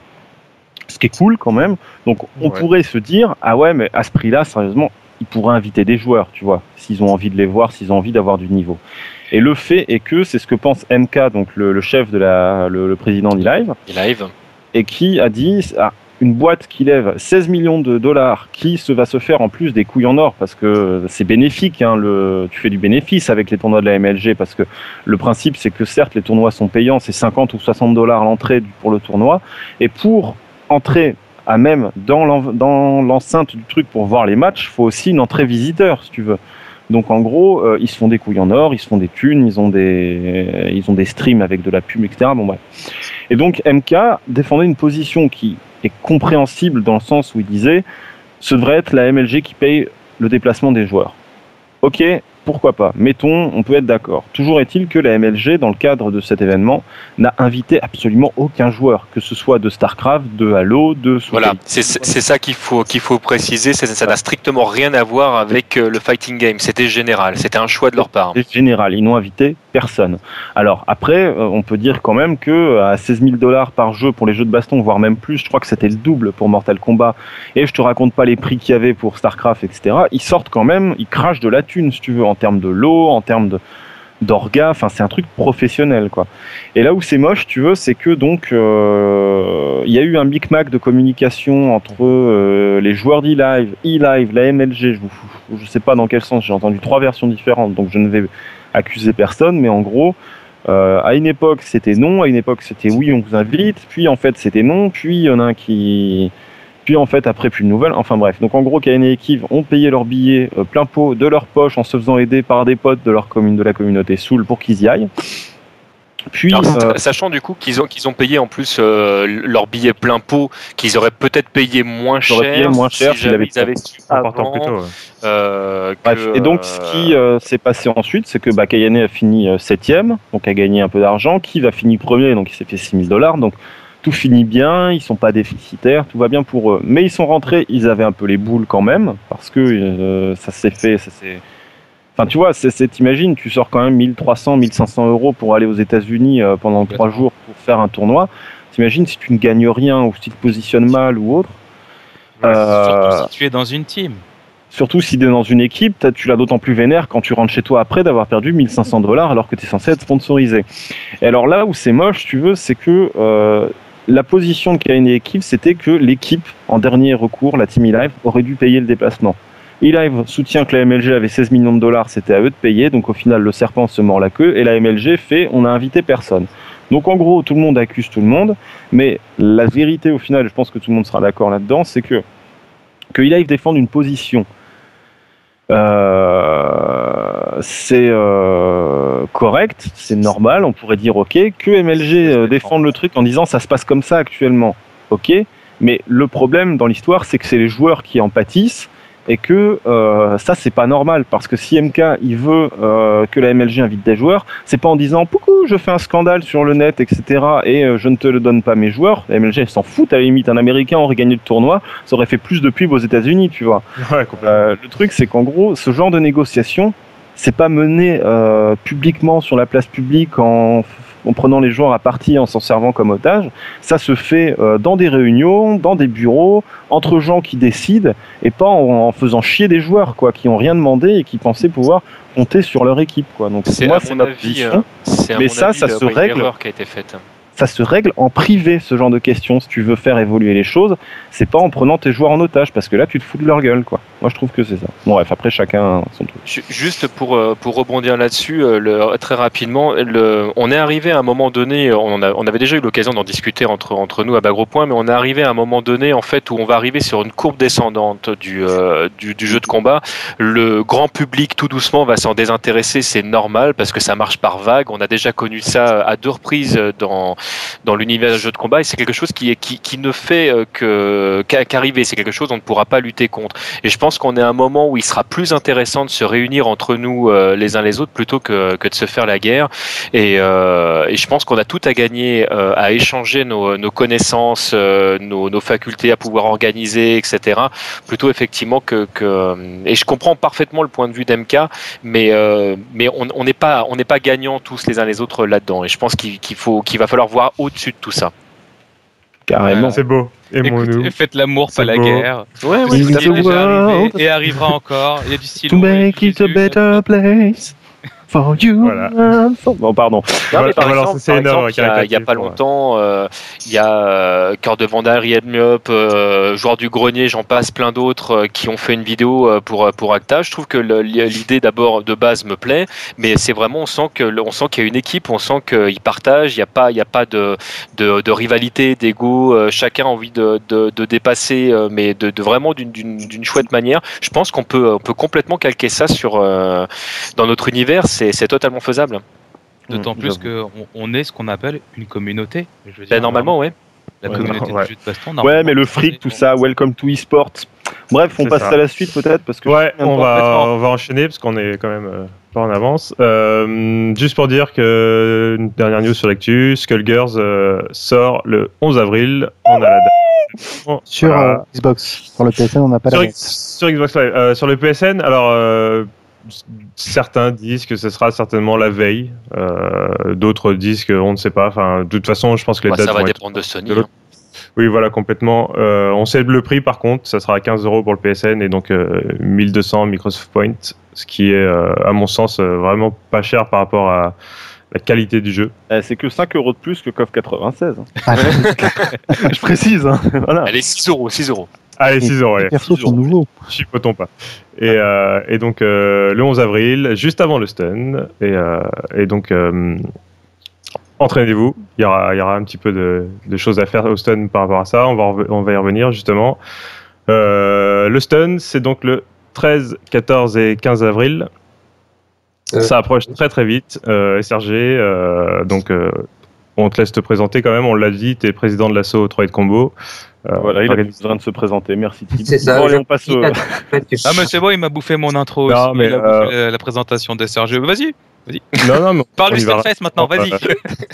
Ce qui est cool quand même. Donc on ouais. pourrait se dire, ah ouais, mais à ce prix-là, sérieusement, ils pourraient inviter des joueurs, tu vois, s'ils ont envie de les voir, s'ils ont envie d'avoir du niveau. Et le fait est que c'est ce que pense M K, donc le, le chef de la, le, le président d'E-Live, E-Live, et qui a dit, ah, une boîte qui lève seize millions de dollars, qui se va se faire en plus des couilles en or, parce que c'est bénéfique, hein, le, tu fais du bénéfice avec les tournois de la M L G, parce que le principe c'est que certes les tournois sont payants, c'est cinquante ou soixante dollars l'entrée pour le tournoi, et pour entrer à même dans l'enceinte du truc pour voir les matchs, il faut aussi une entrée visiteur, si tu veux. Donc en gros, euh, ils se font des couilles en or, ils se font des thunes, ils ont des, ils ont des streams avec de la pub, et cetera. Bon bref. Et donc M K défendait une position qui est compréhensible dans le sens où il disait, ce devrait être la M L G qui paye le déplacement des joueurs. Ok, pourquoi pas. Mettons, on peut être d'accord. Toujours est-il que la M L G, dans le cadre de cet événement, n'a invité absolument aucun joueur, que ce soit de StarCraft, de Halo, de... Voilà, c'est, c'est ça qu'il faut, qu'il faut préciser, c'est, ça n'a strictement rien à voir avec le fighting game, c'était général, c'était un choix de leur part. C'est général, ils n'ont invité personne. Alors après, on peut dire quand même que à seize mille dollars par jeu pour les jeux de baston, voire même plus, je crois que c'était le double pour Mortal Kombat, et je te raconte pas les prix qu'il y avait pour StarCraft, et cetera, ils sortent quand même, ils crachent de la thune, si tu veux, en termes de lot, en termes de d'orga, enfin c'est un truc professionnel quoi. Et là où c'est moche, tu veux, c'est que donc il euh, y a eu un micmac de communication entre euh, les joueurs d'E-Live, E-Live, la M L G, je, vous, je sais pas dans quel sens, j'ai entendu trois versions différentes, donc je ne vais accuser personne, mais en gros, euh, à une époque c'était non, à une époque c'était oui on vous invite, puis en fait c'était non, puis il y en a un qui... Puis en fait, après, plus de nouvelles. Enfin bref. Donc en gros, Kaen et Kiv ont payé leurs billets euh, plein pot de leur poche en se faisant aider par des potes de leur commune, de la communauté Soul pour qu'ils y aillent. Puis, Alors, euh, sachant du coup qu'ils ont, qu'ils ont payé en plus euh, leur billet plein pot, qu'ils auraient peut-être payé moins cher, payé moins cher si jamais ils avaient su avant, plus tôt, ouais. euh, Bref. que, Et donc ce qui euh, s'est passé ensuite, c'est que bah, Kaen a fini euh, septième, donc a gagné un peu d'argent. Kiv a fini premier, donc il s'est fait six mille dollars. Donc tout finit bien, ils sont pas déficitaires, tout va bien pour eux. Mais ils sont rentrés, ils avaient un peu les boules quand même, parce que euh, ça s'est fait, ça s'est... Enfin, tu vois, c'est, c'est, t'imagines, tu sors quand même mille trois cents, mille cinq cents euros pour aller aux États-Unis euh, pendant trois jours pour faire un tournoi. T'imagines si tu ne gagnes rien ou si tu te positionnes mal ou autre. Ouais, euh, surtout si tu es dans une team. Surtout si tu es dans une équipe, tu l'as d'autant plus vénère quand tu rentres chez toi après d'avoir perdu mille cinq cents dollars alors que tu es censé être sponsorisé. Et alors là où c'est moche, tu veux, c'est que euh, la position de Kaen et Kiv, c'était que l'équipe, en dernier recours, la team E-Live, aurait dû payer le déplacement. E-Live soutient que la M L G avait seize millions de dollars, c'était à eux de payer, donc au final le serpent se mord la queue, et la M L G fait on a invité personne. Donc en gros tout le monde accuse tout le monde, mais la vérité au final, je pense que tout le monde sera d'accord là-dedans, c'est que que E-Live défende une position. Euh, c'est euh, correct, c'est normal, on pourrait dire ok, que M L G euh, défende le truc en disant ça se passe comme ça actuellement, ok, mais le problème dans l'histoire c'est que c'est les joueurs qui en pâtissent et que euh, ça c'est pas normal parce que si M K il veut euh, que la M L G invite des joueurs, c'est pas en disant coucou je fais un scandale sur le net etc et euh, je ne te le donne pas mes joueurs, la M L G elle s'en fout, à la limite un Américain aurait gagné le tournoi, ça aurait fait plus de pub aux États-Unis tu vois. Ouais, euh, le truc c'est qu'en gros ce genre de négociation c'est pas mené euh, publiquement sur la place publique en en prenant les joueurs à partie, en s'en servant comme otage. Ça se fait euh, dans des réunions, dans des bureaux, entre gens qui décident, et pas en, en faisant chier des joueurs, quoi, qui ont rien demandé et qui pensaient pouvoir compter sur leur équipe, quoi. Donc C'est moi, à c'est mon ma avis, position. euh, c'est à Mais mon ça, avis ça la se vraie règle. erreur qui a été faite. Ça se règle en privé, ce genre de questions. Si tu veux faire évoluer les choses, c'est pas en prenant tes joueurs en otage, parce que là, tu te fous de leur gueule, quoi. Moi, je trouve que c'est ça. Bon, bref, après, chacun son truc. Ju- Juste pour, euh, pour rebondir là-dessus, euh, le- très rapidement, le, on est arrivé à un moment donné, on, a, on avait déjà eu l'occasion d'en discuter entre, entre nous à bas gros point, mais on est arrivé à un moment donné en fait où on va arriver sur une courbe descendante du, euh, du, du jeu de combat. Le grand public tout doucement va s'en désintéresser, c'est normal parce que ça marche par vague. On a déjà connu ça à deux reprises dans, dans l'univers du jeu de combat et c'est quelque chose qui, est, qui, qui ne fait euh, que, qu'à- qu'arriver. C'est quelque chose dont on ne pourra pas lutter contre. Et je pense qu'on est à un moment où il sera plus intéressant de se réunir entre nous euh, les uns les autres plutôt que, que de se faire la guerre. Et, euh, et je pense qu'on a tout à gagner euh, à échanger nos, nos connaissances, euh, nos, nos facultés à pouvoir organiser, et cetera. Plutôt effectivement que, que... Et je comprends parfaitement le point de vue d'M K, mais, euh, mais on on n'est pas, on n'est pas gagnants tous les uns les autres là-dedans. Et je pense qu'il, qu'il, faut, qu'il va falloir voir au-dessus de tout ça. Carrément. C'est beau. Aimons-nous. Écoutez, faites l'amour, C'est pas la beau. guerre. Ouais, C'est In the déjà world. arrivé et arrivera encore. Il y a du style. To make it a better place for you. Voilà. and for- Bon, pardon. Non, Voilà, mais par voilà, exemple, c'est par énorme, exemple, il y a- il y a caritatif, pas ouais. longtemps, euh, il y a euh, Cœur de Vanda, Ried Mup, euh, Joueur du Grenier, j'en passe, plein d'autres euh, qui ont fait une vidéo euh, pour pour Acta. Je trouve que le- l'idée d'abord de base me plaît, mais c'est vraiment on sent que le- on sent qu'il y a une équipe, on sent qu'ils partagent. Il y a pas il y a pas de de, de rivalité, d'ego. euh, chacun a envie de de, de dépasser, euh, mais de, de vraiment d'une d'une d'une chouette manière. Je pense qu'on peut on peut complètement calquer ça sur euh, dans notre univers. C'est c'est totalement faisable. D'autant Mmh, plus j'avoue. qu'on on est ce qu'on appelle une communauté. Je veux Ben, dire, normalement, ouais. La Ouais, communauté ouais. du jeu de baston. Ouais, normalement, mais le c'est- fric, tout ça, welcome to eSports. Bref, on C'est passe ça. à la suite peut-être parce que Ouais, je me souviens on pas. va, on va enchaîner parce qu'on est quand même euh, pas en avance. Euh, juste pour dire que une dernière news sur l'actu, Skullgirls euh, sort le onze avril. On a la date. Sur Voilà. euh, Xbox. Sur le P S N, on n'a pas sur, la X- sur Xbox Live. Euh, sur le P S N, alors euh, certains disent que ce sera certainement la veille, euh, d'autres disent qu'on ne sait pas. Enfin, de toute façon, je pense que les Bah, dates ça va vont être- dépendre de Sony. de l'autre. Oui, voilà, complètement. Euh, on sait le prix par contre, ça sera à quinze euros pour le P S N et donc euh, mille deux cents Microsoft Points, ce qui est, euh, à mon sens, euh, vraiment pas cher par rapport à la qualité du jeu. Eh, c'est que cinq euros de plus que C O F quatre-vingt-seize. hein. Ah, Je précise. Hein. Voilà. Allez, six euros, six euros. Allez, six euros, les allez. persos sont nouveaux. Chipotons pas. Et, euh, et donc, euh, le onze avril, juste avant le stun, et, euh, et donc, euh, entraînez-vous. Il y aura, il y aura un petit peu de, de choses à faire au stun par rapport à ça. On va, rev- on va y revenir, justement. Euh, le stun, c'est donc le treize, quatorze et quinze avril. Euh, Ça approche très très vite. Euh, S R G, euh, donc, euh, on te laisse te présenter quand même. On l'a dit, tu es président de l'assaut trois de Combo. Euh, Voilà, il est organise- en train de se présenter. Merci Tim. C'est ça. Bon, allez, je- on passe au... En fait, tu- Ah, mais c'est bon, il m'a bouffé mon intro Non, aussi. mais, il a euh, bouffé la, la présentation de Sergio. Vas-y, Non, non, mais parle on du y va. Stunfest maintenant, vas-y. Euh,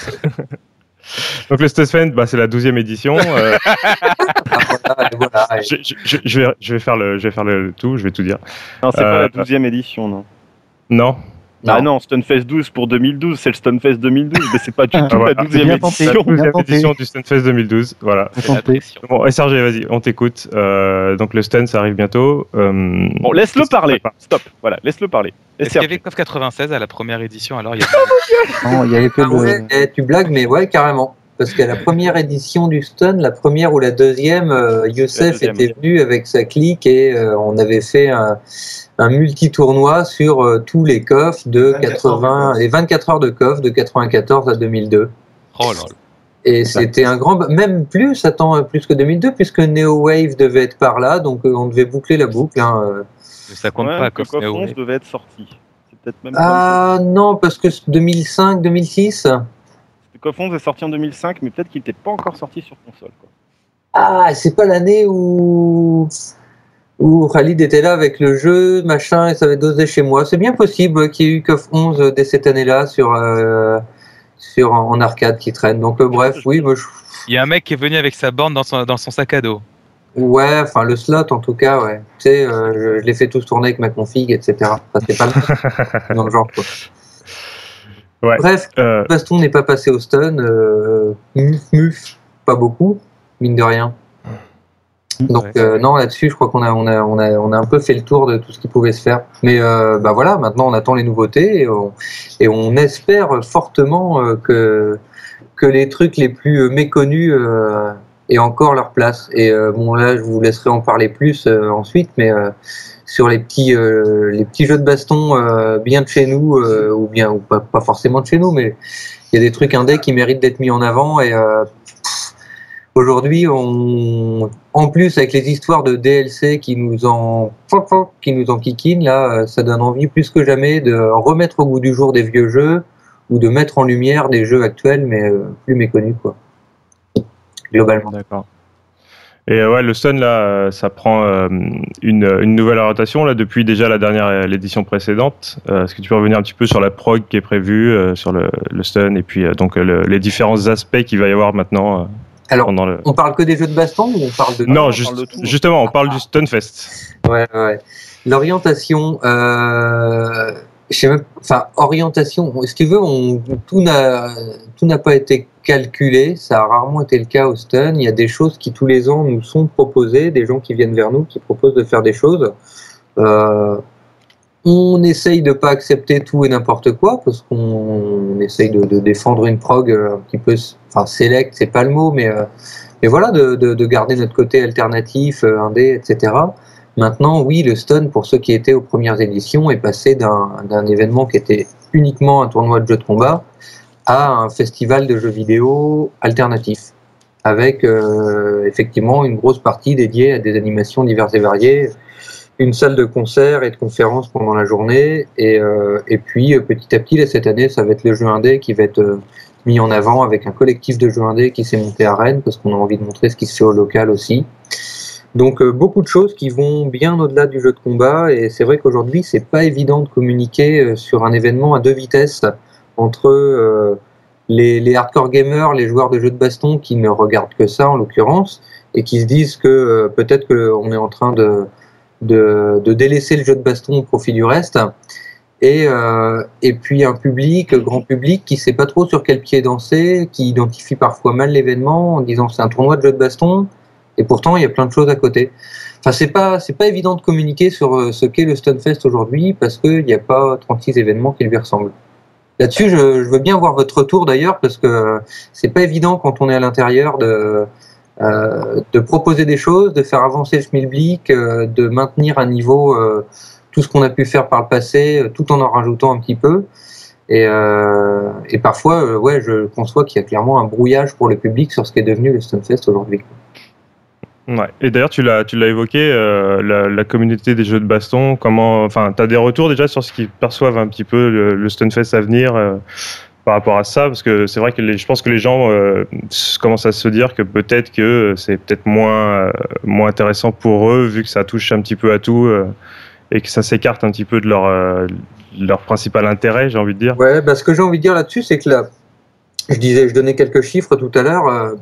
Donc le Stunfest, bah, c'est la douzième édition. Euh, Ah, voilà, et voilà, et- je, je- je- je vais, je vais faire le, je vais faire le tout. Je vais tout dire. Non, c'est pas Euh, la douzième édition, non. Non. Ah non, Stunfest douze pour deux mille douze, c'est le Stunfest deux mille douze, mais c'est pas du tout Ah, voilà. la douzième Bien tenté. édition. La douzième tenté. édition du Stunfest deux mille douze. Voilà. Faut tenter. Bon, S R G, vas-y, on t'écoute. Euh, donc le stun, ça arrive bientôt. Euh, Bon, laisse-le qu'est-ce que parler. ça Stop. Voilà, laisse-le parler. Est-ce qu'il y S R G. avait C O F quatre-vingt-seize à la première édition alors il y a... Non, il y avait que Ah ouais, le. eh, tu blagues, mais ouais, carrément. Parce qu'à la première édition du Stun, la première ou la deuxième, euh, Youssef deuxième. était venu avec sa clique et euh, on avait fait un, un multi-tournoi sur euh, tous les C O F de quatre-vingts et vingt-quatre heures de C O F de quatre-vingt-quatorze à deux mille deux. Oh là là. Et c'était un grand, même plus, attends, plus que deux mille deux, puisque Neo Wave devait être par là, donc euh, on devait boucler la boucle. Hein. euh. Mais ça compte Ouais, pas, le C O F Coq Neo. onze devait être sorti. C'est peut-être même Ah non, parce que deux mille cinq, deux mille six. Le Coq onze est sorti en deux mille cinq, mais peut-être qu'il n'était pas encore sorti sur console. Quoi. Ah, c'est pas l'année où où Khalid était là avec le jeu, machin, et ça avait dosé chez moi. C'est bien possible qu'il y ait eu C O F onze dès cette année-là sur euh, sur en arcade qui traîne. Donc euh, bref, oui, moi, je- Il y a un mec qui est venu avec sa borne dans son, dans son sac à dos. ouais, enfin le slot en tout cas, ouais. Tu sais, euh, je, je l'ai fait tous tourner avec ma config, et cetera. Ça c'est pas le dans le genre quoi. Ouais. Bref, Euh, Baston n'est pas passé au stun. Euh, muf, muf, pas beaucoup, mine de rien. Donc Ouais. euh, non, là-dessus, je crois qu'on a, on a, on a, on a un peu fait le tour de tout ce qui pouvait se faire. Mais euh, bah voilà, maintenant on attend les nouveautés et on, et on espère fortement euh, que que les trucs les plus méconnus euh, aient encore leur place. Et euh, bon là, je vous laisserai en parler plus euh, ensuite, mais euh, sur les petits, euh, les petits jeux de baston euh, bien de chez nous euh, ou bien ou pas, pas forcément de chez nous, mais il y a des trucs indés qui méritent d'être mis en avant et euh, aujourd'hui, on, en plus avec les histoires de D L C qui nous en, qui nous en kikinent, là, ça donne envie plus que jamais de remettre au goût du jour des vieux jeux ou de mettre en lumière des jeux actuels mais euh, plus méconnus, quoi. Globalement. D'accord. Et euh, ouais, le stun là, euh, ça prend euh, une, une nouvelle orientation là depuis déjà la dernière, euh, l'édition précédente. Euh, Est-ce que tu peux revenir un petit peu sur la prog qui est prévue euh, sur le, le stun et puis euh, donc euh, le, les différents aspects qu'il va y avoir maintenant euh, Alors, pendant le. on parle que des jeux de baston ou on parle de... Non, on juste- parle de tout. justement, on parle du Stunfest. Ouais, ouais. L'orientation, euh, je sais même, enfin, orientation, si tu veux, on, tout n'a, tout n'a pas été calculé, ça a rarement été le cas au stun. Il y a des choses qui tous les ans nous sont proposées, des gens qui viennent vers nous, qui proposent de faire des choses. Euh, on essaye de pas accepter tout et n'importe quoi, parce qu'on on essaye de, de défendre une prog un petit peu, enfin, select, c'est pas le mot, mais, euh, mais voilà, de, de, de garder notre côté alternatif, euh, indé, et cetera. Maintenant, oui, le stun, pour ceux qui étaient aux premières éditions, est passé d'un d'un événement qui était uniquement un tournoi de jeux de combat à un festival de jeux vidéo alternatif, avec euh, effectivement une grosse partie dédiée à des animations diverses et variées, une salle de concert et de conférences pendant la journée, et, euh, et puis petit à petit, là, cette année, ça va être le jeu indé qui va être euh, mis en avant avec un collectif de jeux indé qui s'est monté à Rennes, parce qu'on a envie de montrer ce qui se fait au local aussi. Donc euh, beaucoup de choses qui vont bien au-delà du jeu de combat, et c'est vrai qu'aujourd'hui c'est pas évident de communiquer euh, sur un événement à deux vitesses entre euh, les, les hardcore gamers, les joueurs de jeux de baston qui ne regardent que ça en l'occurrence, et qui se disent que euh, peut-être qu'on est en train de, de, de délaisser le jeu de baston au profit du reste, et, euh, et puis un public, grand public, qui sait pas trop sur quel pied danser, qui identifie parfois mal l'événement en disant c'est un tournoi de jeux de baston, et pourtant, il y a plein de choses à côté. Enfin, c'est pas, c'est pas évident de communiquer sur ce qu'est le Stunfest aujourd'hui parce qu'il n'y a pas trente-six événements qui lui ressemblent. Là-dessus, je, je veux bien voir votre retour d'ailleurs parce que c'est pas évident quand on est à l'intérieur de, euh, de proposer des choses, de faire avancer le schmilblick, euh, de maintenir à niveau euh, tout ce qu'on a pu faire par le passé, tout en en rajoutant un petit peu. Et, euh, et parfois, euh, ouais, je conçois qu'il y a clairement un brouillage pour le public sur ce qui est devenu le Stunfest aujourd'hui. Ouais. Et d'ailleurs, tu l'as, tu l'as évoqué, euh, la, la communauté des jeux de baston. Comment, enfin, t'as des retours déjà sur ce qu'ils perçoivent un petit peu le, le Stunfest à venir euh, par rapport à ça, parce que c'est vrai que les, je pense que les gens euh, commencent à se dire que peut-être que c'est peut-être moins, euh, moins intéressant pour eux vu que ça touche un petit peu à tout euh, et que ça s'écarte un petit peu de leur, euh, leur principal intérêt, j'ai envie de dire. Ouais, bah, ce que j'ai envie de dire là-dessus, c'est que là, je disais, je donnais quelques chiffres tout à l'heure. Euh,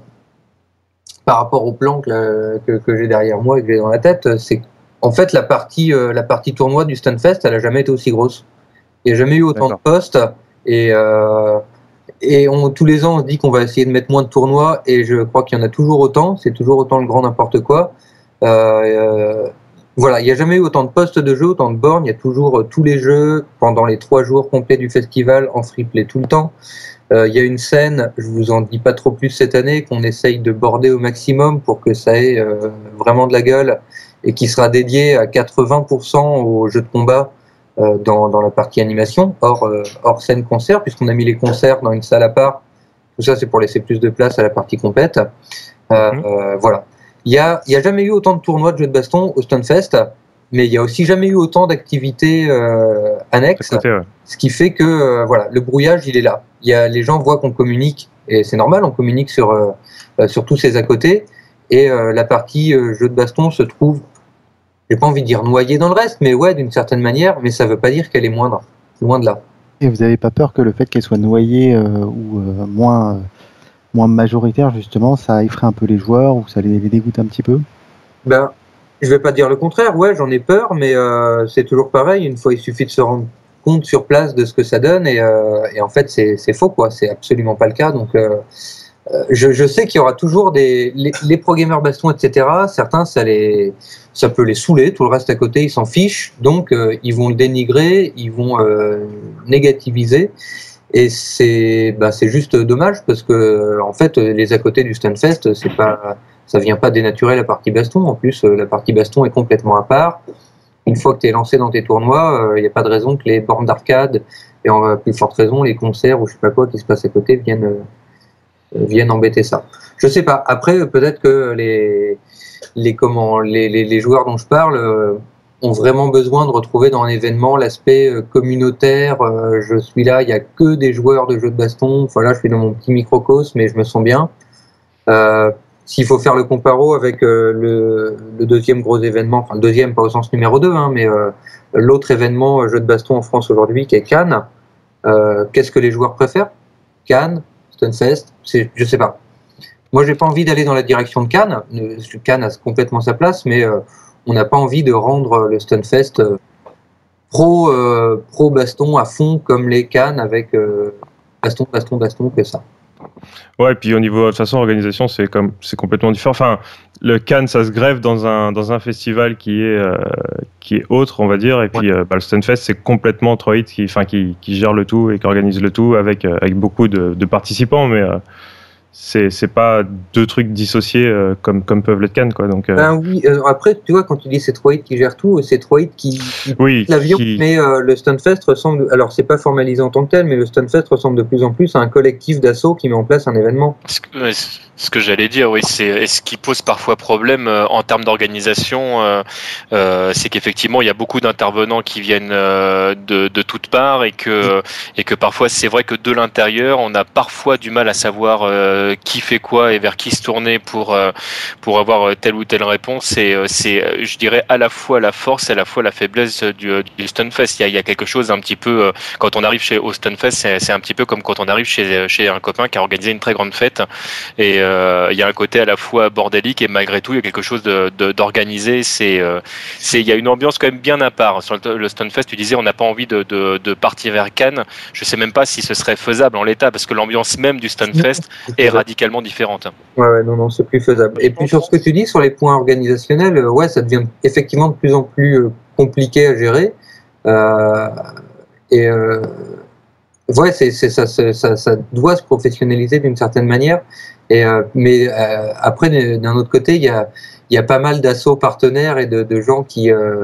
par rapport au plan que, que, que j'ai derrière moi et que j'ai dans la tête, c'est en fait la partie, euh, la partie tournoi du Stunfest, elle a jamais été aussi grosse. Il n'y a jamais eu autant D'accord. de postes et, euh, et on, tous les ans on se dit qu'on va essayer de mettre moins de tournois et je crois qu'il y en a toujours autant, c'est toujours autant le grand n'importe quoi. Euh, euh, voilà, il n'y a jamais eu autant de postes de jeux, autant de bornes, il y a toujours euh, tous les jeux pendant les trois jours complets du festival en free play tout le temps. Il euh, y a une scène, je vous en dis pas trop plus cette année, qu'on essaye de border au maximum pour que ça ait euh, vraiment de la gueule et qui sera dédiée à quatre-vingts pour cent aux jeux de combat euh, dans, dans la partie animation, hors, euh, hors scène concert, puisqu'on a mis les concerts dans une salle à part. Tout ça, c'est pour laisser plus de place à la partie compète. Euh, mmh. euh, voilà. Il y a, il y a jamais eu autant de tournois de jeux de baston au Stunfest, mais il y a aussi jamais eu autant d'activités euh, annexes, Côté, ouais. Ce qui fait que euh, voilà, le brouillage, il est là. Il y a, les gens voient qu'on communique, et c'est normal, on communique sur, euh, sur tous ces à côté, et euh, la partie euh, jeu de baston se trouve, j'ai pas envie de dire noyée dans le reste, mais ouais, d'une certaine manière, mais ça veut pas dire qu'elle est moindre, loin de là. Et vous avez pas peur que le fait qu'elle soit noyée euh, ou euh, moins, euh, moins majoritaire, justement, ça effraie un peu les joueurs, ou ça les, les dégoûte un petit peu? Ben, je vais pas dire le contraire, ouais, j'en ai peur, mais euh, c'est toujours pareil, une fois il suffit de se rendre compte sur place de ce que ça donne et, euh, et en fait c'est, c'est faux quoi, c'est absolument pas le cas. Donc euh, je, je sais qu'il y aura toujours des les, les pro gamers baston et cetera. Certains ça les ça peut les saouler, tout le reste à côté ils s'en fichent, donc euh, ils vont le dénigrer, ils vont euh, négativiser. Et c'est bah, c'est juste dommage parce que en fait les à côté du Stunfest c'est pas ça vient pas dénaturer la partie baston. En plus la partie baston est complètement à part. Une fois que tu es lancé dans tes tournois, il euh, n'y a pas de raison que les bornes d'arcade et en plus forte raison les concerts ou je sais pas quoi qui se passe à côté viennent euh, viennent embêter ça. Je sais pas. Après peut-être que les les comment les les, les joueurs dont je parle euh, ont vraiment besoin de retrouver dans un événement l'aspect communautaire. Euh, je suis là, il n'y a que des joueurs de jeux de baston. Voilà, je suis dans mon petit microcosme, mais je me sens bien. Euh, s'il faut faire le comparo avec euh, le, le deuxième gros événement, enfin le deuxième pas au sens numéro deux, hein, mais euh, l'autre événement jeu de baston en France aujourd'hui qui est Cannes, euh, qu'est-ce que les joueurs préfèrent ? Cannes, Stunfest, c'est, je sais pas. Moi, j'ai pas envie d'aller dans la direction de Cannes. Cannes a complètement sa place, mais euh, on n'a pas envie de rendre le Stunfest euh, pro, euh, pro baston à fond comme les Cannes avec euh, baston, baston, baston, que ça. Ouais, et puis au niveau de toute façon organisation, c'est comme c'est complètement différent. Enfin, le Cannes, ça se greffe dans un dans un festival qui est euh, qui est autre, on va dire, et puis ouais. euh, bah, le Stunfest, c'est complètement Troid qui enfin qui qui gère le tout et qui organise le tout avec euh, avec beaucoup de, de participants, mais euh, c'est c'est pas deux trucs dissociés euh, comme comme peuvent l'être Cannes quoi. Donc euh... ben oui, euh, après tu vois quand tu dis c'est Troid qui gère tout, c'est Troid qui, qui oui, l'avion qui... mais euh, le Stunfest ressemble, alors c'est pas formalisé en tant que tel, mais le Stunfest ressemble de plus en plus à un collectif d'assaut qui met en place un événement. Ce que, ce que j'allais dire, oui, c'est ce qui pose parfois problème euh, en termes d'organisation, euh, euh, c'est qu'effectivement il y a beaucoup d'intervenants qui viennent euh, de de toutes parts et que et que parfois c'est vrai que de l'intérieur on a parfois du mal à savoir euh, qui fait quoi et vers qui se tourner pour euh, pour avoir telle ou telle réponse. Et euh, c'est, je dirais, à la fois la force et à la fois la faiblesse du, du Stunfest. Il y a, il y a quelque chose un petit peu euh, quand on arrive chez au Stunfest, c'est, c'est un petit peu comme quand on arrive chez chez un copain qui a organisé une très grande fête. Et euh, il y a un côté à la fois bordélique et malgré tout il y a quelque chose de, de d'organisé. C'est euh, c'est il y a une ambiance quand même bien à part sur le, le Stunfest. Tu disais on n'a pas envie de, de de partir vers Cannes. Je sais même pas si ce serait faisable en l'état parce que l'ambiance même du Stunfest est radicalement différente. Ouais, ouais, non, non, c'est plus faisable. Et puis sur ce que tu dis, sur les points organisationnels, euh, ouais, ça devient effectivement de plus en plus euh, compliqué à gérer. Euh, et euh, ouais, c'est, c'est ça, c'est, ça, ça doit se professionnaliser d'une certaine manière. Et euh, mais euh, après, d'un autre côté, il y a, il y a pas mal d'assauts partenaires et de, de gens qui euh,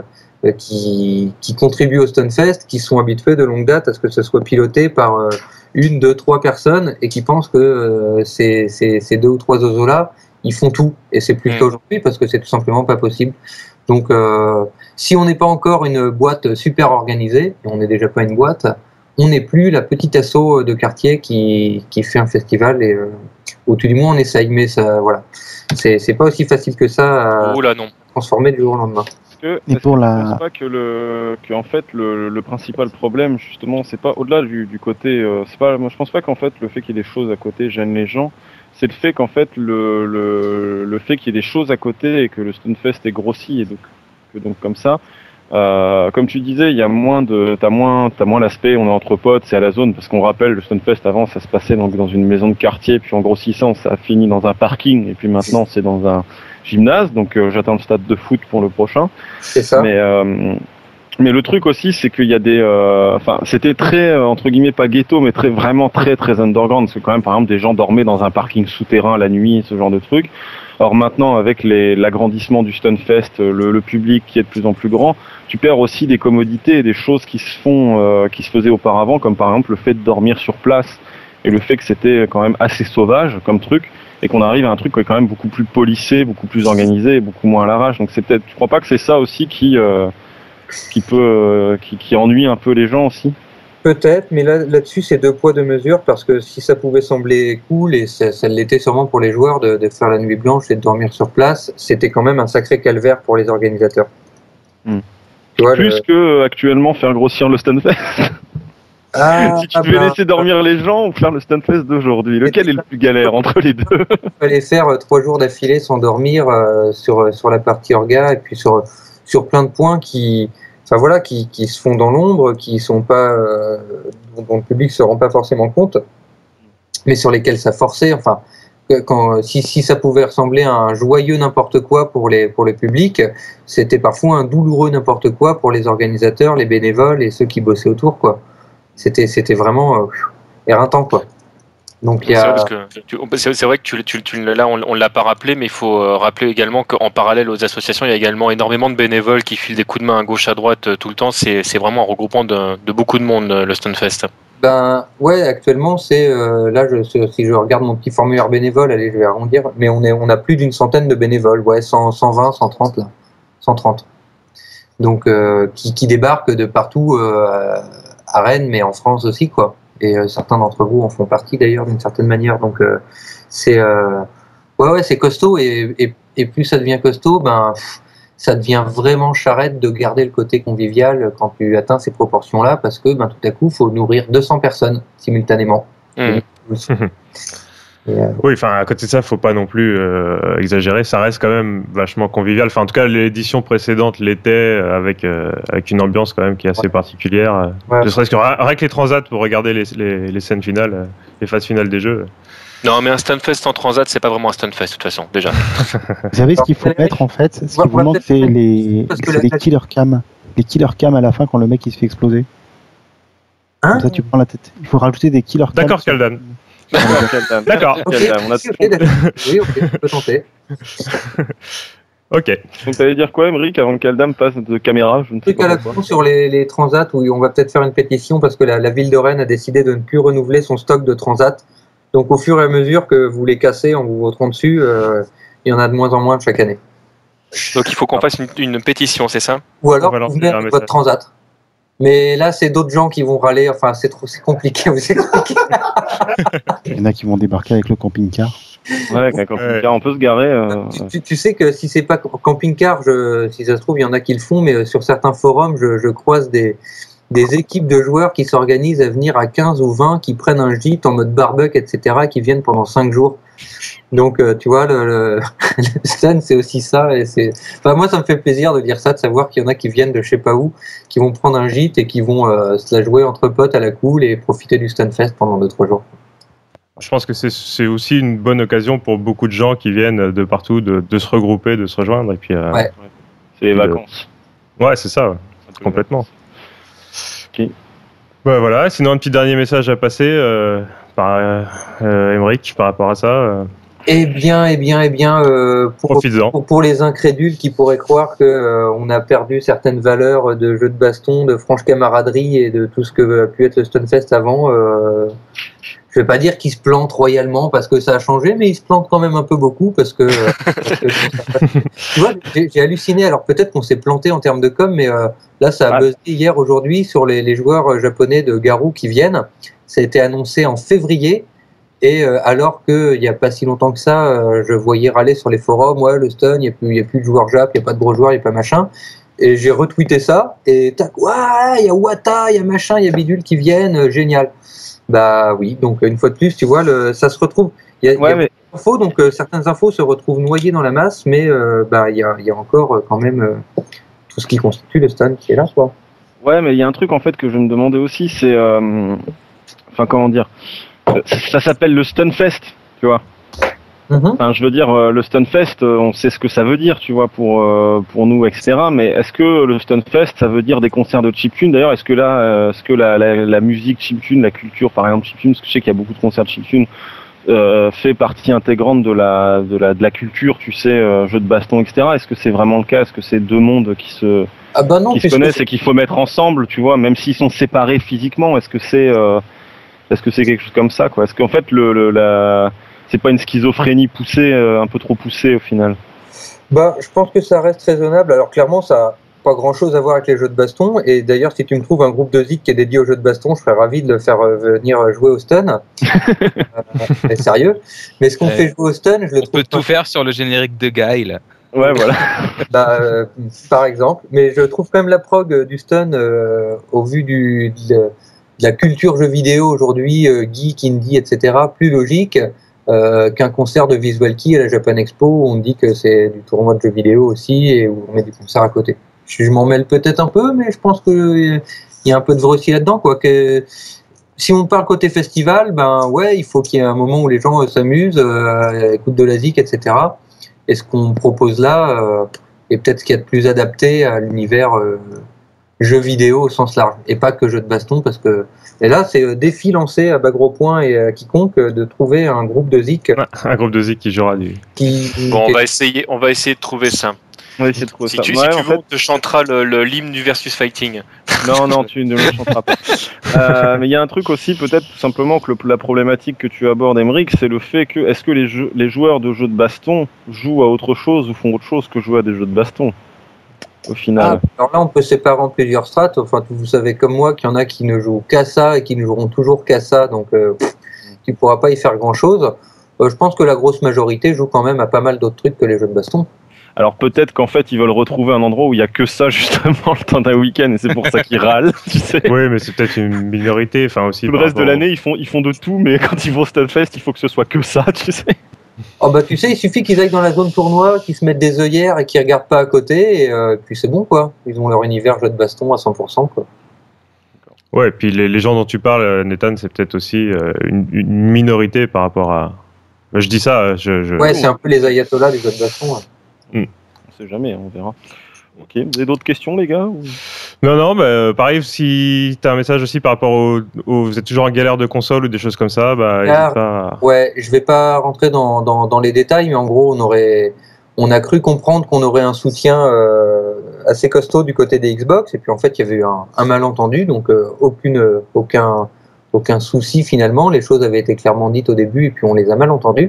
qui, qui contribuent au Stunfest, qui sont habitués de longue date à ce que ce soit piloté par euh, une, deux, trois personnes et qui pensent que euh, ces, ces, ces deux ou trois oiseaux-là, ils font tout. Et c'est plus mmh. qu'aujourd'hui parce que c'est tout simplement pas possible. Donc, euh, si on n'est pas encore une boîte super organisée, et on n'est déjà pas une boîte, on n'est plus la petite asso de quartier qui, qui fait un festival et euh, ou tout du moins on essaye, mais ça, voilà. C'est, c'est pas aussi facile que ça à Oula, non. transformer du jour au lendemain. Que, Et pour la... Je pense pas que le, que en fait le, le principal problème justement, c'est pas au-delà du, du côté, euh, c'est pas, moi je pense pas qu'en fait le fait qu'il y ait des choses à côté gêne les gens. C'est le fait qu'en fait le, le, le fait qu'il y ait des choses à côté et que le Stunfest est grossi et donc que donc comme ça, euh, comme tu disais, il y a moins de, t'as moins, t'as moins l'aspect on est entre potes, c'est à la zone parce qu'on rappelle le Stunfest avant ça se passait donc dans une maison de quartier puis en grossissant ça a fini dans un parking et puis maintenant c'est dans un gymnase, donc euh, j'attends le stade de foot pour le prochain. C'est ça. Mais euh, mais le truc aussi, c'est qu'il y a des, enfin, euh, c'était très euh, entre guillemets pas ghetto, mais très vraiment très très underground. Parce que quand même, par exemple, des gens dormaient dans un parking souterrain la nuit, ce genre de truc. Or maintenant, avec les, l'agrandissement du Stunfest, le, le public qui est de plus en plus grand, tu perds aussi des commodités et des choses qui se font, euh, qui se faisaient auparavant, comme par exemple le fait de dormir sur place et le fait que c'était quand même assez sauvage comme truc. Et qu'on arrive à un truc qui est quand même beaucoup plus policé, beaucoup plus organisé, et beaucoup moins à l'arrache. Donc c'est peut-être, tu crois pas que c'est ça aussi qui euh, qui peut euh, qui, qui ennuie un peu les gens aussi? Peut-être, mais là là-dessus c'est deux poids deux mesures parce que si ça pouvait sembler cool et ça, ça l'était sûrement pour les joueurs de, de faire la nuit blanche et de dormir sur place, c'était quand même un sacré calvaire pour les organisateurs. Hmm. Tu vois, plus le... que actuellement faire grossir le Stunfest. Ah, si tu devais bah, laisser dormir les gens ou faire le Stunfest d'aujourd'hui, lequel est le plus galère entre les deux? Il fallait faire euh, trois jours d'affilée sans dormir euh, sur sur la partie orga et puis sur sur plein de points qui enfin voilà, qui, qui se font dans l'ombre, qui sont pas, euh, dont le public se rend pas forcément compte, mais sur lesquels ça forçait. Enfin, quand, si, si ça pouvait ressembler à un joyeux n'importe quoi pour les, pour les publics, c'était parfois un douloureux n'importe quoi pour les organisateurs, les bénévoles et ceux qui bossaient autour, quoi. C'était, c'était vraiment euh, éreintant, quoi. Donc il y a... C'est vrai, parce que tu- c'est c'est vrai que tu, tu, tu- là on, on l'a pas rappelé, mais il faut euh, rappeler également qu'en parallèle aux associations, il y a également énormément de bénévoles qui filent des coups de main à gauche à droite euh, tout le temps. C'est c'est vraiment un regroupement de, de beaucoup de monde, euh, le Stunfest. Ben ouais, actuellement c'est euh, là je, si je regarde mon petit formulaire bénévole, allez je vais arrondir, mais on est on a plus d'une centaine de bénévoles, ouais, cent, cent vingt, cent trente là, cent trente. Donc euh, qui, qui débarquent de partout euh, à Rennes, mais en France aussi, quoi. Et euh, certains d'entre vous en font partie d'ailleurs d'une certaine manière. Donc euh, c'est euh, ouais ouais c'est costaud et, et et plus ça devient costaud, ben pff, ça devient vraiment charrette de garder le côté convivial quand tu atteins ces proportions-là, parce que ben, tout à coup, il faut nourrir deux cents personnes simultanément. Mmh. Et, euh, Oui, enfin, à côté de ça, faut pas non plus euh, exagérer. Ça reste quand même vachement convivial. Enfin, en tout cas, l'édition précédente l'était avec euh, avec une ambiance quand même qui est assez Ouais. particulière. Ouais. Ne serait-ce que rien que les transats pour regarder les, les, les scènes finales, euh, les phases finales des jeux. Non, mais un Stunfest en transat, c'est pas vraiment un Stunfest de toute façon, déjà. Vous savez ce qu'il faut Alors, mettre en fait? Ce on va- qui vous on va manque, peut-être c'est mettre- les, parce que c'est la- les killer cam. Les killer cam à la fin quand le mec il se fait exploser. hein Comme ça, tu prends la tête. Il faut rajouter des killer cam. D'accord, sur- Kaldan. D'accord. D'accord. Ok, On a- ok, ok, d'accord. Oui, ok, je peux tenter. Ok. Donc t'allais dire quoi, Emeric, avant que Kaldam passe de caméra? Je ne sais Truc à pas la pourquoi. con sur les, les transats où on va peut-être faire une pétition parce que la, la ville de Rennes a décidé de ne plus renouveler son stock de transats. Donc au fur et à mesure que vous les cassez en vous vautrant dessus, euh, il y en a de moins en moins chaque année. Donc il faut qu'on fasse une, une pétition, c'est ça? Ou alors On va vous lancer venez un avec message. votre transat. Mais là, c'est d'autres gens qui vont râler. Enfin, c'est trop, c'est compliqué à vous expliquer. Il y en a qui vont débarquer avec le camping-car. Ouais, avec un camping-car, on peut se garer. euh, tu, tu- tu sais que si c'est pas camping-car, je, si ça se trouve, il y en a qui le font, mais sur certains forums, je, je croise des, des équipes de joueurs qui s'organisent à venir à quinze ou vingt, qui prennent un gîte en mode barbecue, et cetera, qui viennent pendant cinq jours. Donc, euh, tu vois, le, le, le stun, c'est aussi ça. Et c'est... Enfin, moi, ça me fait plaisir de dire ça, de savoir qu'il y en a qui viennent de je sais pas où, qui vont prendre un gîte et qui vont euh, se la jouer entre potes à la cool et profiter du Stunfest pendant deux trois jours. Je pense que c'est c'est aussi une bonne occasion pour beaucoup de gens qui viennent de partout de, de se regrouper, de se rejoindre. Et puis, euh, Ouais. C'est les de- vacances. ouais, c'est ça, ouais, complètement. Ok. Bah, voilà. Sinon, un petit dernier message à passer euh, par euh, euh, Emeric par rapport à ça. euh, Eh bien, eh bien, eh bien, euh, pour, Profites-en. pour, pour les incrédules qui pourraient croire que euh, on a perdu certaines valeurs de jeu de baston, de franche camaraderie et de tout ce que a pu être le Stunfest avant, euh, je vais pas dire qu'ils se plantent royalement parce que ça a changé, mais ils se plantent quand même un peu beaucoup parce que, euh, parce que- tu vois, j'ai j'ai halluciné. Alors peut-être qu'on s'est planté en termes de com, mais euh, là, ça a Ah. buzzé hier, aujourd'hui sur les, les joueurs euh, japonais de Garou qui viennent. Ça a été annoncé en février. Et euh, alors qu'il n'y a pas si longtemps que ça, euh, je voyais râler sur les forums, ouais, le stun, il n'y a, plus- il y a plus de joueurs Jap, il n'y a pas de gros joueurs, il n'y a pas machin. Et j'ai retweeté ça, et tac, ouais, il y a Wata, il y a machin, il y a Bidule qui viennent, euh, génial. Bah oui, donc une fois de plus, tu vois, le, ça se retrouve. Il y a, il y a Ouais, mais beaucoup d'infos, donc euh, certaines infos se retrouvent noyées dans la masse, mais euh, bah, il y, a, il y a encore euh, quand même euh, tout ce qui constitue le stun qui est là, quoi. ouais, mais il y a un truc en fait que je me demandais aussi, c'est, euh, enfin comment dire, Euh, ça, ça s'appelle le Stunfest, tu vois. Mhm. Enfin, je veux dire, euh, le Stunfest, euh, on sait ce que ça veut dire, tu vois, pour euh, pour nous, et cetera. Mais est-ce que le Stunfest, ça veut dire des concerts de chiptune? D'ailleurs, est-ce que là, euh, est-ce que la, la, la musique chiptune, la culture, par exemple chiptune, parce que je sais qu'il y a beaucoup de concerts de chiptune, euh, fait partie intégrante de la de la de la culture, tu sais, euh, jeux de baston, et cetera. Est-ce que c'est vraiment le cas? Est-ce que c'est deux mondes qui se Ah bah non, qui se puisque connaissent et qu'il faut mettre ensemble, tu vois, même s'ils sont séparés physiquement? Est-ce que c'est euh, est-ce que c'est quelque chose comme ça, quoi? Est-ce qu'en fait le, le la c'est pas une schizophrénie poussée, euh, un peu trop poussée au final? Bah, je pense que ça reste raisonnable. Alors clairement, ça n'a pas grand-chose à voir avec les jeux de baston. Et d'ailleurs, si tu me trouves un groupe de zik qui est dédié aux jeux de baston, je serais ravi de le faire euh, venir jouer au stun. euh, mais sérieux. Mais ce qu'on Ouais. fait jouer au stun, je le On trouve peut pas- tout faire sur le générique de Guile. Ouais, voilà. bah, euh, par exemple. Mais je trouve quand même la prog euh, du stun, euh, au vu du, de, de la culture jeux vidéo aujourd'hui, euh, geek, indie, et cetera, plus logique euh, qu'un concert de Visual Kei à la Japan Expo où on dit que c'est du tournoi de jeux vidéo aussi et où on met du concert à côté. je m'en mêle peut-être un peu, mais je pense qu'il y a un peu de vrai aussi là-dedans, quoi. Que, si on parle côté festival, ben ouais, il faut qu'il y ait un moment où les gens euh, s'amusent, euh, écoutent de la zik, et cetera. Et ce qu'on propose là euh, est peut-être ce qu'il y a de plus adapté à l'univers euh, jeu vidéo au sens large, et pas que jeu de baston, parce que et là c'est euh, défi lancé à Bagro Point et à quiconque euh, de trouver un groupe de zik. Un groupe de zik qui jouera du. Qui, Bon, qui... on va essayer, on va essayer de trouver ça. On va essayer de trouver Si ça. tu, Ouais, si tu en veux, fait- on te chantera le, le- l'hymne du versus fighting. Non, non, tu ne le chanteras pas. Euh, mais il y a un truc aussi, peut-être tout simplement que le- la problématique que tu abordes, Emmerich, c'est le fait que est-ce que les, jeux, les joueurs de jeux de baston jouent à autre chose ou font autre chose que jouer à des jeux de baston au final. Ah, alors là, on peut séparer en plusieurs strates. Enfin, vous savez comme moi qu'il y en a qui ne jouent qu'à ça et qui ne joueront toujours qu'à ça, donc euh, pff, tu ne pourras pas y faire grand-chose. Euh, je pense que la grosse majorité joue quand même à pas mal d'autres trucs que les jeux de baston. Alors peut-être qu'en fait ils veulent retrouver un endroit où il y a que ça justement le temps d'un week-end et c'est pour ça qu'ils râlent, tu sais. Oui, mais c'est peut-être une minorité, enfin aussi. Tout le par reste de rapport- l'année ils font, ils font de tout, mais quand ils vont au Stunfest il faut que ce soit que ça, tu sais. Oh bah tu sais, il suffit qu'ils aillent dans la zone tournoi, qu'ils se mettent des œillères et qu'ils regardent pas à côté, et euh, puis c'est bon quoi. Ils ont leur univers jeu de baston à cent pour cent quoi. Ouais, et puis les, les gens dont tu parles, euh, Nathan, c'est peut-être aussi euh, une, une minorité par rapport à. Je dis ça, euh, je. je... Ouais, c'est un peu les ayatollahs des jeux de baston. Ouais. On sait jamais, on verra. Ok, vous avez d'autres questions les gars ou... Non, non, bah, euh, pareil, si tu as un message aussi par rapport au, au- Vous êtes toujours en galère de console ou des choses comme ça, bah, Ah, n'hésite pas. à- Ouais, je vais pas rentrer dans, dans, dans les détails, mais en gros, on aurait, on a cru comprendre qu'on aurait un soutien euh, assez costaud du côté des Xbox, et puis en fait, il y avait eu un, un malentendu, donc euh, aucune, aucun, aucun souci finalement. Les choses avaient été clairement dites au début, et puis on les a mal entendues.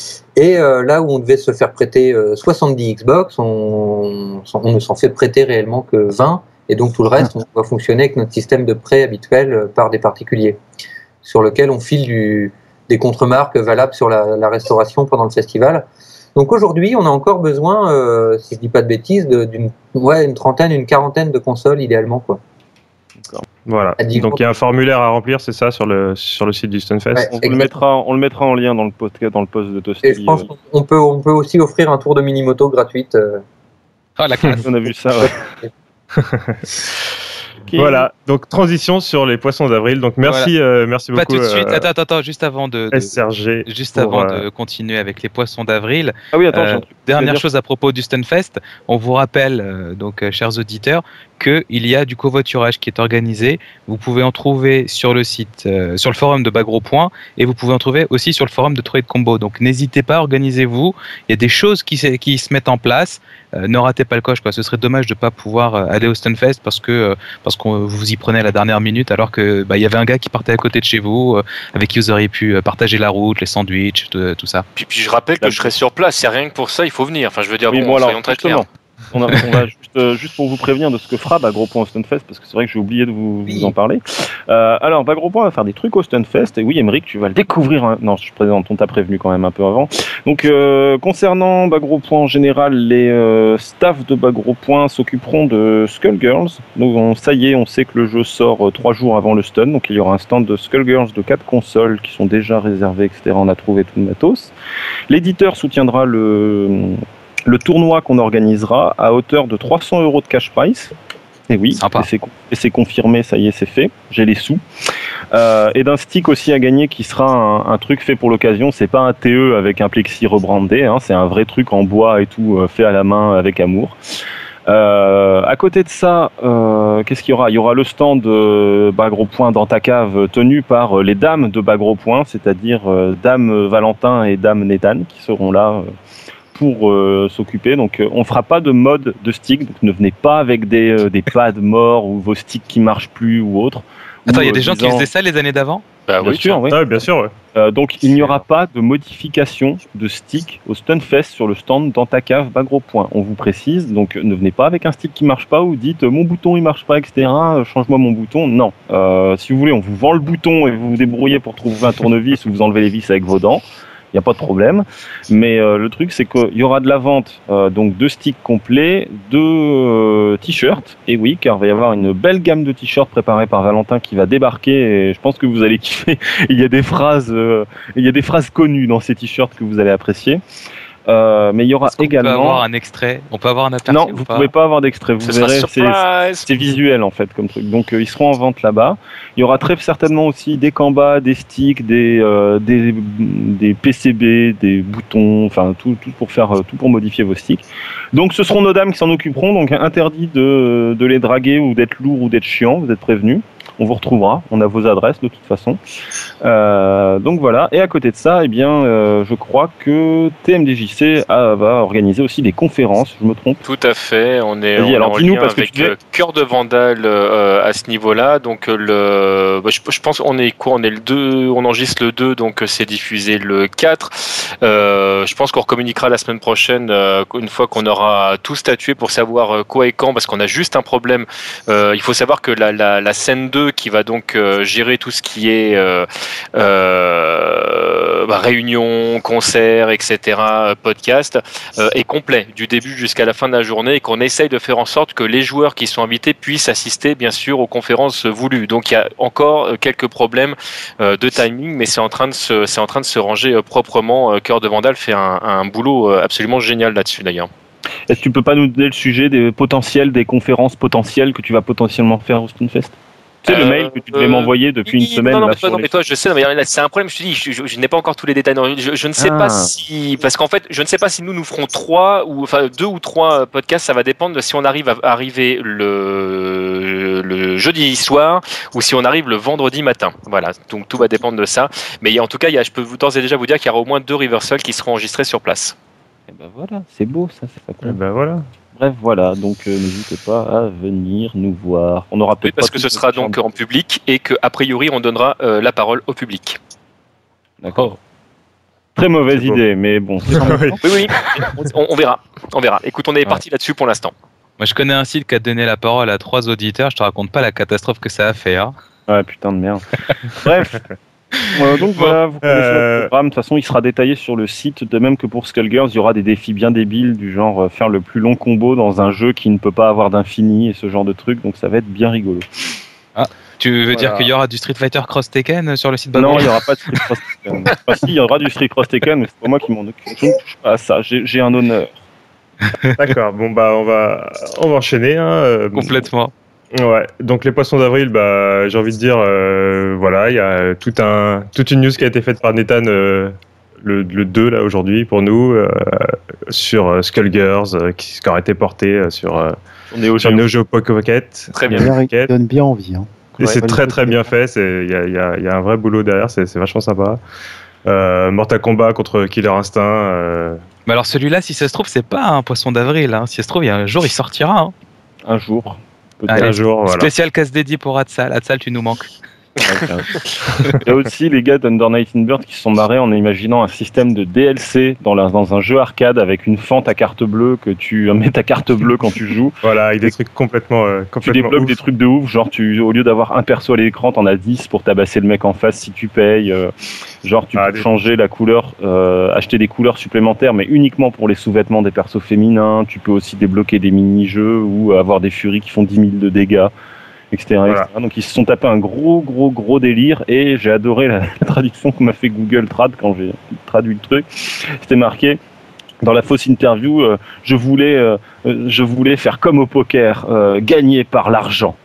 Et euh, là où on devait se faire prêter euh, soixante-dix Xbox, on, on ne s'en fait prêter réellement que vingt, et donc tout le reste, on va fonctionner avec notre système de prêt habituel euh, par des particuliers, sur lequel on file du, des contre-marques valables sur la, la restauration pendant le festival. Donc aujourd'hui, on a encore besoin, euh, si je dis pas de bêtises, de- d'une ouais, une trentaine, une quarantaine de consoles idéalement, quoi. Voilà. À dix Donc il y a un formulaire à remplir, c'est ça, sur le, sur le site du Stunfest. Ouais. on, vous le mettra, on le mettra en lien dans le podcast, dans le post de Toasty. Et je pense qu'on peut, on peut aussi offrir un tour de mini-moto gratuite. euh. Ah, la classe. On a vu ça, ouais. Ok. Voilà, donc transition sur les poissons d'avril. Donc merci, euh, merci Pas beaucoup. tout de suite. euh, Attends, attends, attends, juste avant de, de- S R G. juste pour, avant euh, de continuer avec les poissons d'avril. Ah oui, attends, Euh, j'ai un truc. Dernière dire- chose à propos du Stunfest, on vous rappelle, euh, donc euh, chers auditeurs, qu'il y a du covoiturage qui est organisé. Vous pouvez en trouver sur le site, euh, sur le forum de Bagro Point, et vous pouvez en trouver aussi sur le forum de Trade Combo. Donc n'hésitez pas, organisez-vous. Il y a des choses qui, se- qui se mettent en place. Euh, ne ratez pas le coche, quoi. Ce serait dommage de ne pas pouvoir euh, aller au Stunfest parce que euh, parce qu'on vous y prenez à la dernière minute, alors que bah, il y avait un gars qui partait à côté de chez vous, euh, avec qui vous auriez pu euh, partager la route, les sandwichs, tout, tout ça. Puis, puis je rappelle que je serai sur place. C'est rien que pour ça, il faut venir. Enfin, je veux dire, Oui, bon, bon, alors, soyons très clairs. justement, on, a- on va juste, euh, juste pour vous prévenir de ce que fera Bagro Point au Stunfest, parce que c'est vrai que j'ai oublié de vous, Oui. vous en parler. Euh, alors, Bagro Point va faire des trucs au Stunfest, et oui, Emmerich, tu vas le découvrir. hein. Non, je présente, on t'a prévenu quand même un peu avant. Donc, euh, concernant Bagro Point en général, les euh, staffs de Bagro Point s'occuperont de Skullgirls. Donc, on- ça y est, on sait que le jeu sort euh, trois jours avant le Stun, donc il y aura un stand de Skullgirls de quatre consoles qui sont déjà réservées, et cetera. On a trouvé tout le matos. L'éditeur soutiendra le, le tournoi qu'on organisera à hauteur de trois cents euros de cash price. Et oui, Sympa. et c'est, et c'est confirmé, ça y est, c'est fait. J'ai les sous. Euh, et d'un stick aussi à gagner qui sera un, un truc fait pour l'occasion. C'est pas un T E avec un plexi rebrandé, hein, c'est un vrai truc en bois et tout, euh, fait à la main avec amour. Euh, à côté de ça, euh, qu'est-ce qu'il y aura ? Il y aura le stand de Bagro Point dans ta cave tenu par euh, les dames de Bagro Point, c'est-à-dire euh, Dame Valentin et Dame Nathan qui seront là euh, pour euh, s'occuper. Donc euh, on fera pas de mode de stick, donc ne venez pas avec des, euh, des pads morts ou vos sticks qui marchent plus ou autres. Attends, il y Ou, a des euh, gens qui disant- faisaient ça les années d'avant? Bah Bien oui, sûr, oui. Ah oui, bien sûr, ouais. Euh, donc il n'y aura pas de modification de stick au Stunfest sur le stand dans ta cave Bagro Point. On vous précise, donc ne venez pas avec un stick qui marche pas ou dites euh, mon bouton il marche pas, et cetera. euh, Change-moi mon bouton. Non. Euh, si vous voulez, on vous vend le bouton et vous vous débrouillez pour trouver un tournevis ou vous enlevez les vis avec vos dents. Il n'y a pas de problème. Mais euh, le truc, c'est qu'il y aura de la vente, euh, donc deux sticks complets, deux euh, t-shirts. Et oui, car il va y avoir une belle gamme de t-shirts préparée par Valentin qui va débarquer. Et je pense que vous allez kiffer. Il y a des phrases, euh, il y a des phrases connues dans ces t-shirts que vous allez apprécier. Euh, mais il y aura Est-ce qu'on également. peut avoir un extrait. On peut avoir un aperçu. Non, ou vous pas pouvez pas avoir d'extrait. Vous Ce sera verrez, c'est surprise. c'est visuel en fait comme truc. Donc euh, ils seront en vente là-bas. Il y aura très certainement aussi des cambas, des sticks, des euh, des, des P C B, des boutons, enfin tout, tout pour faire tout pour modifier vos sticks. Donc ce seront nos dames qui s'en occuperont. Donc interdit de de les draguer ou d'être lourd ou d'être chiant. Vous êtes prévenus. On vous retrouvera, on a vos adresses de toute façon. Euh, donc voilà, et à côté de ça, eh bien, euh, je crois que T M D J C a, va organiser aussi des conférences, je me trompe. Tout à fait, on est, Vas-y, on est alors, en dis-nous, lien parce que avec tu disais- euh, Cœur de Vandale euh, à ce niveau-là. Donc euh, le, bah, je, je pense qu'on est quoi, on est le deux, on enregistre le deux, donc euh, c'est diffusé le quatre. Euh, je pense qu'on recommuniquera la semaine prochaine euh, une fois qu'on aura tout statué pour savoir euh, quoi et quand, parce qu'on a juste un problème. Euh, il faut savoir que la, la, la scène deux qui va donc euh, gérer tout ce qui est euh, euh, bah, réunion, concert, et cetera, podcast, euh, est complet du début jusqu'à la fin de la journée et qu'on essaye de faire en sorte que les joueurs qui sont invités puissent assister bien sûr aux conférences voulues. Donc il y a encore euh, quelques problèmes euh, de timing, mais c'est en train de se, c'est en train de se ranger euh, proprement. Euh, Cœur de Vandale fait un, un boulot euh, absolument génial là-dessus d'ailleurs. Est-ce que tu peux pas nous donner le sujet des potentiels, des conférences potentielles que tu vas potentiellement faire au Stunfest? Tu sais, le Euh, mail que tu devais euh, m'envoyer depuis oui, une semaine. Non, non, là, mais, sur non, les- mais toi, je sais, non, mais là, c'est un problème. Je te dis, je, je- je n'ai pas encore tous les détails. Non, je, je ne sais Ah. pas si, parce qu'en fait, je ne sais pas si nous nous ferons trois ou enfin deux ou trois podcasts. Ça va dépendre de si on arrive à arriver le, le jeudi soir ou si on arrive le vendredi matin. Voilà. Donc tout va dépendre de ça. Mais en tout cas, il y a, je peux vous d'ores et déjà vous dire qu'il y aura au moins deux reversals qui seront enregistrés sur place. Eh ben voilà, c'est beau ça, c'est pas Eh con. ben voilà. Bref, voilà, donc euh, n'hésitez pas à venir nous voir. On aura Oui, peut-être parce pas que tous ce sera notre donc chambre. en public et que a priori on donnera euh, la parole au public. D'accord. Très mauvaise C'est beau. idée, mais bon. Oui. Oui, oui. on, on verra. On verra. Écoute, on est Ouais. parti là-dessus pour l'instant. Moi, je connais un site qui a donné la parole à trois auditeurs. Je te raconte pas la catastrophe que ça a fait. Hein. Ouais, putain de merde. Bref. Euh, donc voilà, vous connaissez Euh, le programme. De toute façon, il sera détaillé sur le site. De même que pour Skullgirls, il y aura des défis bien débiles du genre euh, faire le plus long combo dans un jeu qui ne peut pas avoir d'infini et ce genre de trucs. Donc ça va être bien rigolo. Tu veux Voilà. dire qu'il y aura du Street Fighter Cross Tekken sur le site Non, Background? il n'y aura pas de Street Cross Tekken. Enfin, si, il y aura du Street Cross Tekken, mais c'est pas moi qui m'en occupe. Je ne touche pas à ça. J'ai j'ai un honneur. D'accord, bon bah on va, on va enchaîner. Hein. euh, Complètement. Ouais, donc les poissons d'avril, bah, j'ai envie de dire, euh, voilà, il y a tout un, toute une news qui a été faite par Nathan euh, le, le deux là aujourd'hui pour nous euh, sur euh, Skullgirls euh, qui, qui aura été porté euh, sur, euh, On est au sur Neo Geo Pocket. Très bien. D'ailleurs, il Pocket. donne bien envie. Hein. Et Ouais, c'est bonne très chose. très bien fait, c'est- il y a, il y a- il y a un vrai boulot derrière, c'est c'est vachement sympa. Euh, Mortal Kombat contre Killer Instinct. euh, Mais alors celui-là, si ça se trouve, c'est pas un poisson d'avril. Hein. Si ça se trouve, il y a un jour, il sortira. Hein. un jour. Peut-être. Allez, un jour, voilà. Spécial casse dédié pour Hatsal. Hatsal, tu nous manques. Il y a aussi les gars d'Under Night in Bird qui se sont marrés en imaginant un système de D L C dans, la- dans un jeu arcade avec une fente à carte bleue que tu mets ta carte bleue quand tu joues. Voilà, avec des trucs complètement, euh, Tu complètement débloques ouf. des trucs de ouf, genre tu, au lieu d'avoir un perso à l'écran, t'en as dix pour tabasser le mec en face si tu payes. euh, genre tu Ah, peux des- changer la couleur, euh, acheter des couleurs supplémentaires, mais uniquement pour les sous-vêtements des persos féminins. Tu peux aussi débloquer des mini-jeux ou avoir des furies qui font dix mille de dégâts. Etc, Voilà. et cetera. Donc ils se sont tapés un gros gros gros délire et j'ai adoré la, la traduction que m'a fait Google Trad quand j'ai traduit le truc. C'était marqué dans la fausse interview, euh, je voulais euh, euh, je voulais faire comme au poker, euh, gagner par l'argent.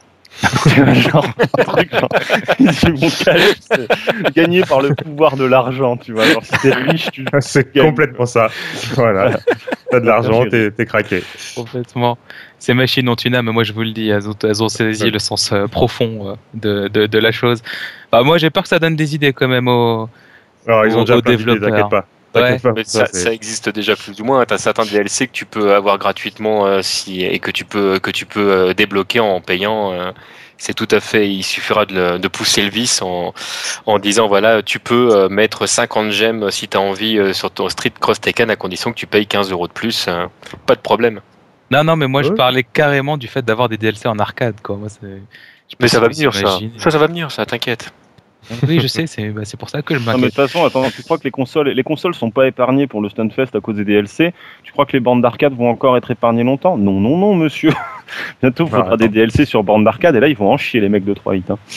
genre, un truc genre, ils vont caler, c'est gagner par le pouvoir de l'argent, tu vois. Genre si t'es riche, tu C'est gagnes. complètement ça. Voilà. T'as de l'argent, t'es t'es craqué. Complètement. Ces machines ont une âme, moi je vous le dis, elles ont, elles ont saisi Ouais. le sens euh, profond euh, de, de, de la chose. Bah, moi j'ai peur que ça donne des idées quand même aux. Alors, ils ont Aux- déjà aux plein d'idées, développeurs. t'inquiète pas. T'inquiète Ouais. pas, Mais ça, ça, c'est- ça existe déjà plus ou moins. Tu as certains D L C que tu peux avoir gratuitement euh, si, et que tu peux, que tu peux euh, débloquer en payant. euh, c'est tout à fait. Il suffira de, le- de pousser le vice en, en disant voilà, tu peux euh, mettre cinquante gemmes si tu as envie euh, sur ton Street Cross Tekken à condition que tu payes quinze euros de plus. euh, pas de problème. Non, non, mais moi je Ouais. parlais carrément du fait d'avoir des D L C en arcade. Quoi. Moi, c'est... je sais pas Mais ça si va vous venir, ça. imaginez. Ça, ça va venir, ça, t'inquiète. Oui, je sais, c'est, bah, c'est pour ça que je Non, mais de m'inquiète. toute façon, attends, tu crois que les consoles, les consoles sont pas épargnées pour le Stunfest à cause des D L C? Tu crois que les bandes d'arcade vont encore être épargnées longtemps? Non, non, non, monsieur. Bientôt, il Ah, faudra des attends. D L C sur bandes d'arcade et là, ils vont en chier les mecs de trois hits. Hein.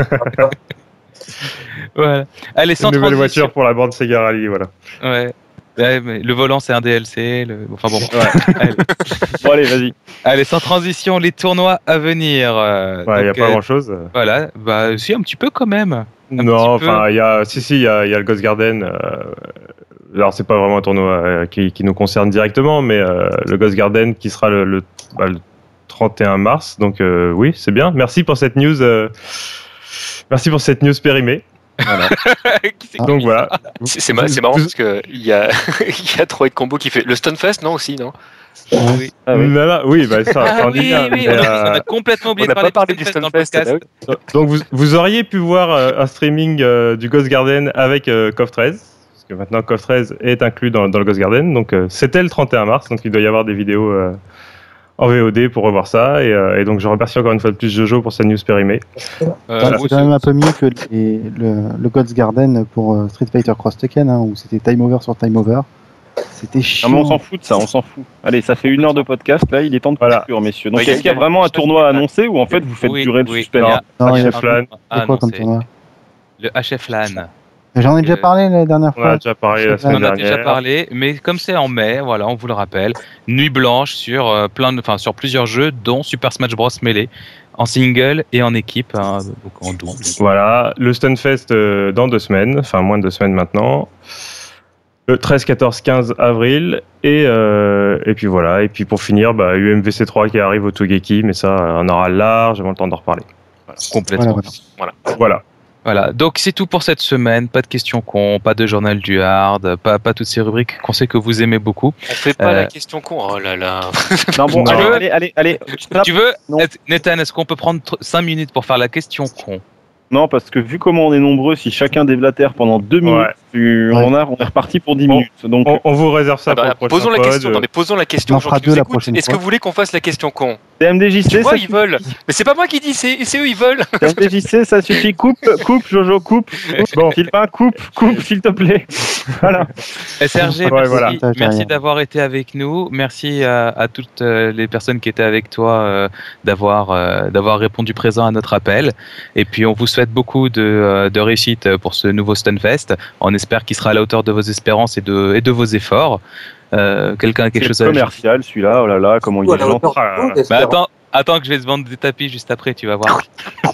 Voilà. Allez, sans Une nouvelle transition. voiture pour la bande Sega Rally, voilà. Ouais. Ouais, mais le volant, c'est un D L C. Le... Enfin bon. Ouais. allez. Bon, allez, vas-y. Allez, sans transition, les tournois à venir. euh, Ouais, il n'y a donc, pas euh, grand-chose. Voilà, bah si, un petit peu quand même. Un Non, petit peu. enfin, il y a, si, si, il y a, il y a le Ghost Garden. Euh, alors, c'est pas vraiment un tournoi euh, qui, qui nous concerne directement, mais euh, le Ghost Garden qui sera le, le, bah, le trente et un mars. Donc, euh, oui, c'est bien. Merci pour cette news. Euh, merci pour cette news périmée. Voilà. Qui c'est- Donc, voilà. C'est c'est ma- c'est marrant parce que il y a il y a Troy de Combo qui fait le Stunfest, non aussi, non? Oui. Ah oui. Non, non, oui, bah, ça, Ah ça en dit oui, bien, oui, mais, on a, euh, on a complètement oublié On n'a de pas parler parlé du Stunfest dans le Stunfest. podcast. ah oui. Donc vous, vous auriez pu voir euh, un streaming euh, du Ghost Garden avec euh, C O V treize, parce que maintenant C O V treize est inclus dans, dans le Ghost Garden, donc euh, c'était le trente et un mars, donc il doit y avoir des vidéos euh, en V O D pour revoir ça, et, euh, et donc je remercie encore une fois de plus Jojo pour sa news périmée. Euh, Bah, moi, c'est quand même un peu mieux que les- le, le God's Garden pour euh, Street Fighter Cross Tekken, hein, où c'était time over sur time over. C'était Ah, chiant. mais on s'en fout de ça, on s'en fout. Allez, ça fait une heure de podcast, là, il est temps de Voilà. conclure, messieurs. Donc, Ouais, est-ce qu'il y a y a- vraiment un tournoi annoncé ou en fait vous faites Oui, durer le oui, suspense il y a- Non, il y a H F LAN. Ah, c'est quoi non, comme c'est tournoi le H F LAN. J'en ai déjà Euh, parlé la dernière On fois. en a déjà parlé la On semaine On en a dernière. déjà parlé, mais comme c'est en mai, voilà, on vous le rappelle, nuit blanche sur euh, plein de, enfin sur plusieurs jeux, dont Super Smash Bros Melee, en single et en équipe, hein, donc en double. Voilà, le Stunfest euh, dans deux semaines, enfin moins de deux semaines maintenant. Le treize, quatorze, quinze avril. Et, euh, et puis voilà. Et puis pour finir, bah, U M V C trois qui arrive au Togeki, mais ça, on aura largement le temps d'en reparler. Complètement. Voilà, voilà. Voilà. Voilà, donc c'est tout pour cette semaine. Pas de questions cons, pas de journal du hard, pas, pas toutes ces rubriques qu'on sait que vous aimez beaucoup. On fait pas Euh, la question con. Oh là là. Non, bon, Non. allez, allez, allez, allez. Stop. Tu veux, Non. Nathan, est-ce qu'on peut prendre cinq minutes pour faire la question con? Non, parce que vu comment on est nombreux, si chacun déblatère pendant deux minutes, Ouais. tu- Ouais. on, a, on est reparti pour dix Bon. minutes. Donc, On, on vous réserve ça Ah bah, pour le prochain posons la pod. question. Non, mais posons la question On en aux gens fera qui deux nous la écoutent. prochaine Est-ce que fois. vous voulez qu'on fasse la question con? T M D J C, Tu vois, ça ils suffit. veulent. Mais c'est pas moi qui dis, c'est c'est eux, ils veulent. T M D J C, ça suffit. Coupe, coupe, Jojo, coupe. Bon. Philpin, coupe, coupe, s'il te plaît. Voilà. S R G, Ouais, merci, voilà. merci rien. d'avoir été avec nous. Merci à, à toutes euh, les personnes qui étaient avec toi euh, d'avoir euh, d'avoir répondu présent à notre appel. Et puis on vous souhaite beaucoup de, euh, de réussite pour ce nouveau Stunfest. On espère qu'il sera à la hauteur de vos espérances et de, et de vos efforts. Euh, Quelqu'un a quelque C'est chose à ajouter? commercial, celui-là. Oh là là, comment il Ou à est la gentil. hauteur Ah, du monde, Bah espérons. attends, attends que je vais te vendre des tapis juste après, tu vas voir.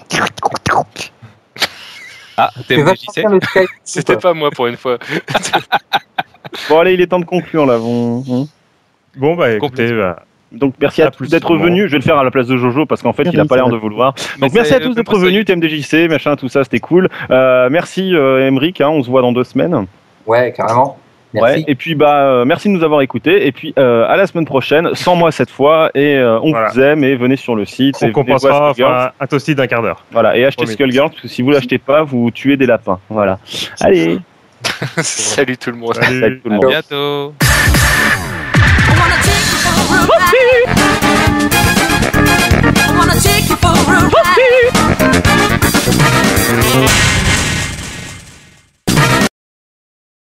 Ah, Tu T M vas D J C. sortir le Skype. C'était pas moi pour une fois. Bon, allez, il est temps de conclure là. Bon, bon. Bon, bah écoutez, Complètement. bah, Donc merci à, À tous plus, d'être sûrement. venus. Je vais le faire à la place de Jojo parce qu'en fait Oui, il a pas ça l'air va. de vouloir. Mais Donc merci c'est- à tous euh, d'être moi, ça y est. venus, T M D J C, machin, tout ça, c'était cool. Euh, merci euh, Emric, hein, on se voit dans deux semaines. Ouais, carrément. Merci. Ouais, et puis bah euh, merci de nous avoir écoutés. Et puis euh, à la semaine prochaine, sans moi cette fois. Et euh, on Voilà. vous aime et venez sur le site. on et venez voir compensera Skullgirls. enfin, un toasty d'un quart d'heure. Voilà, et achetez Promis. Skullgirls parce que si vous l'achetez pas, vous tuez des lapins. Voilà. Allez, Salut tout le monde. Salut. salut tout le À monde. bientôt. I wanna take you for a ride.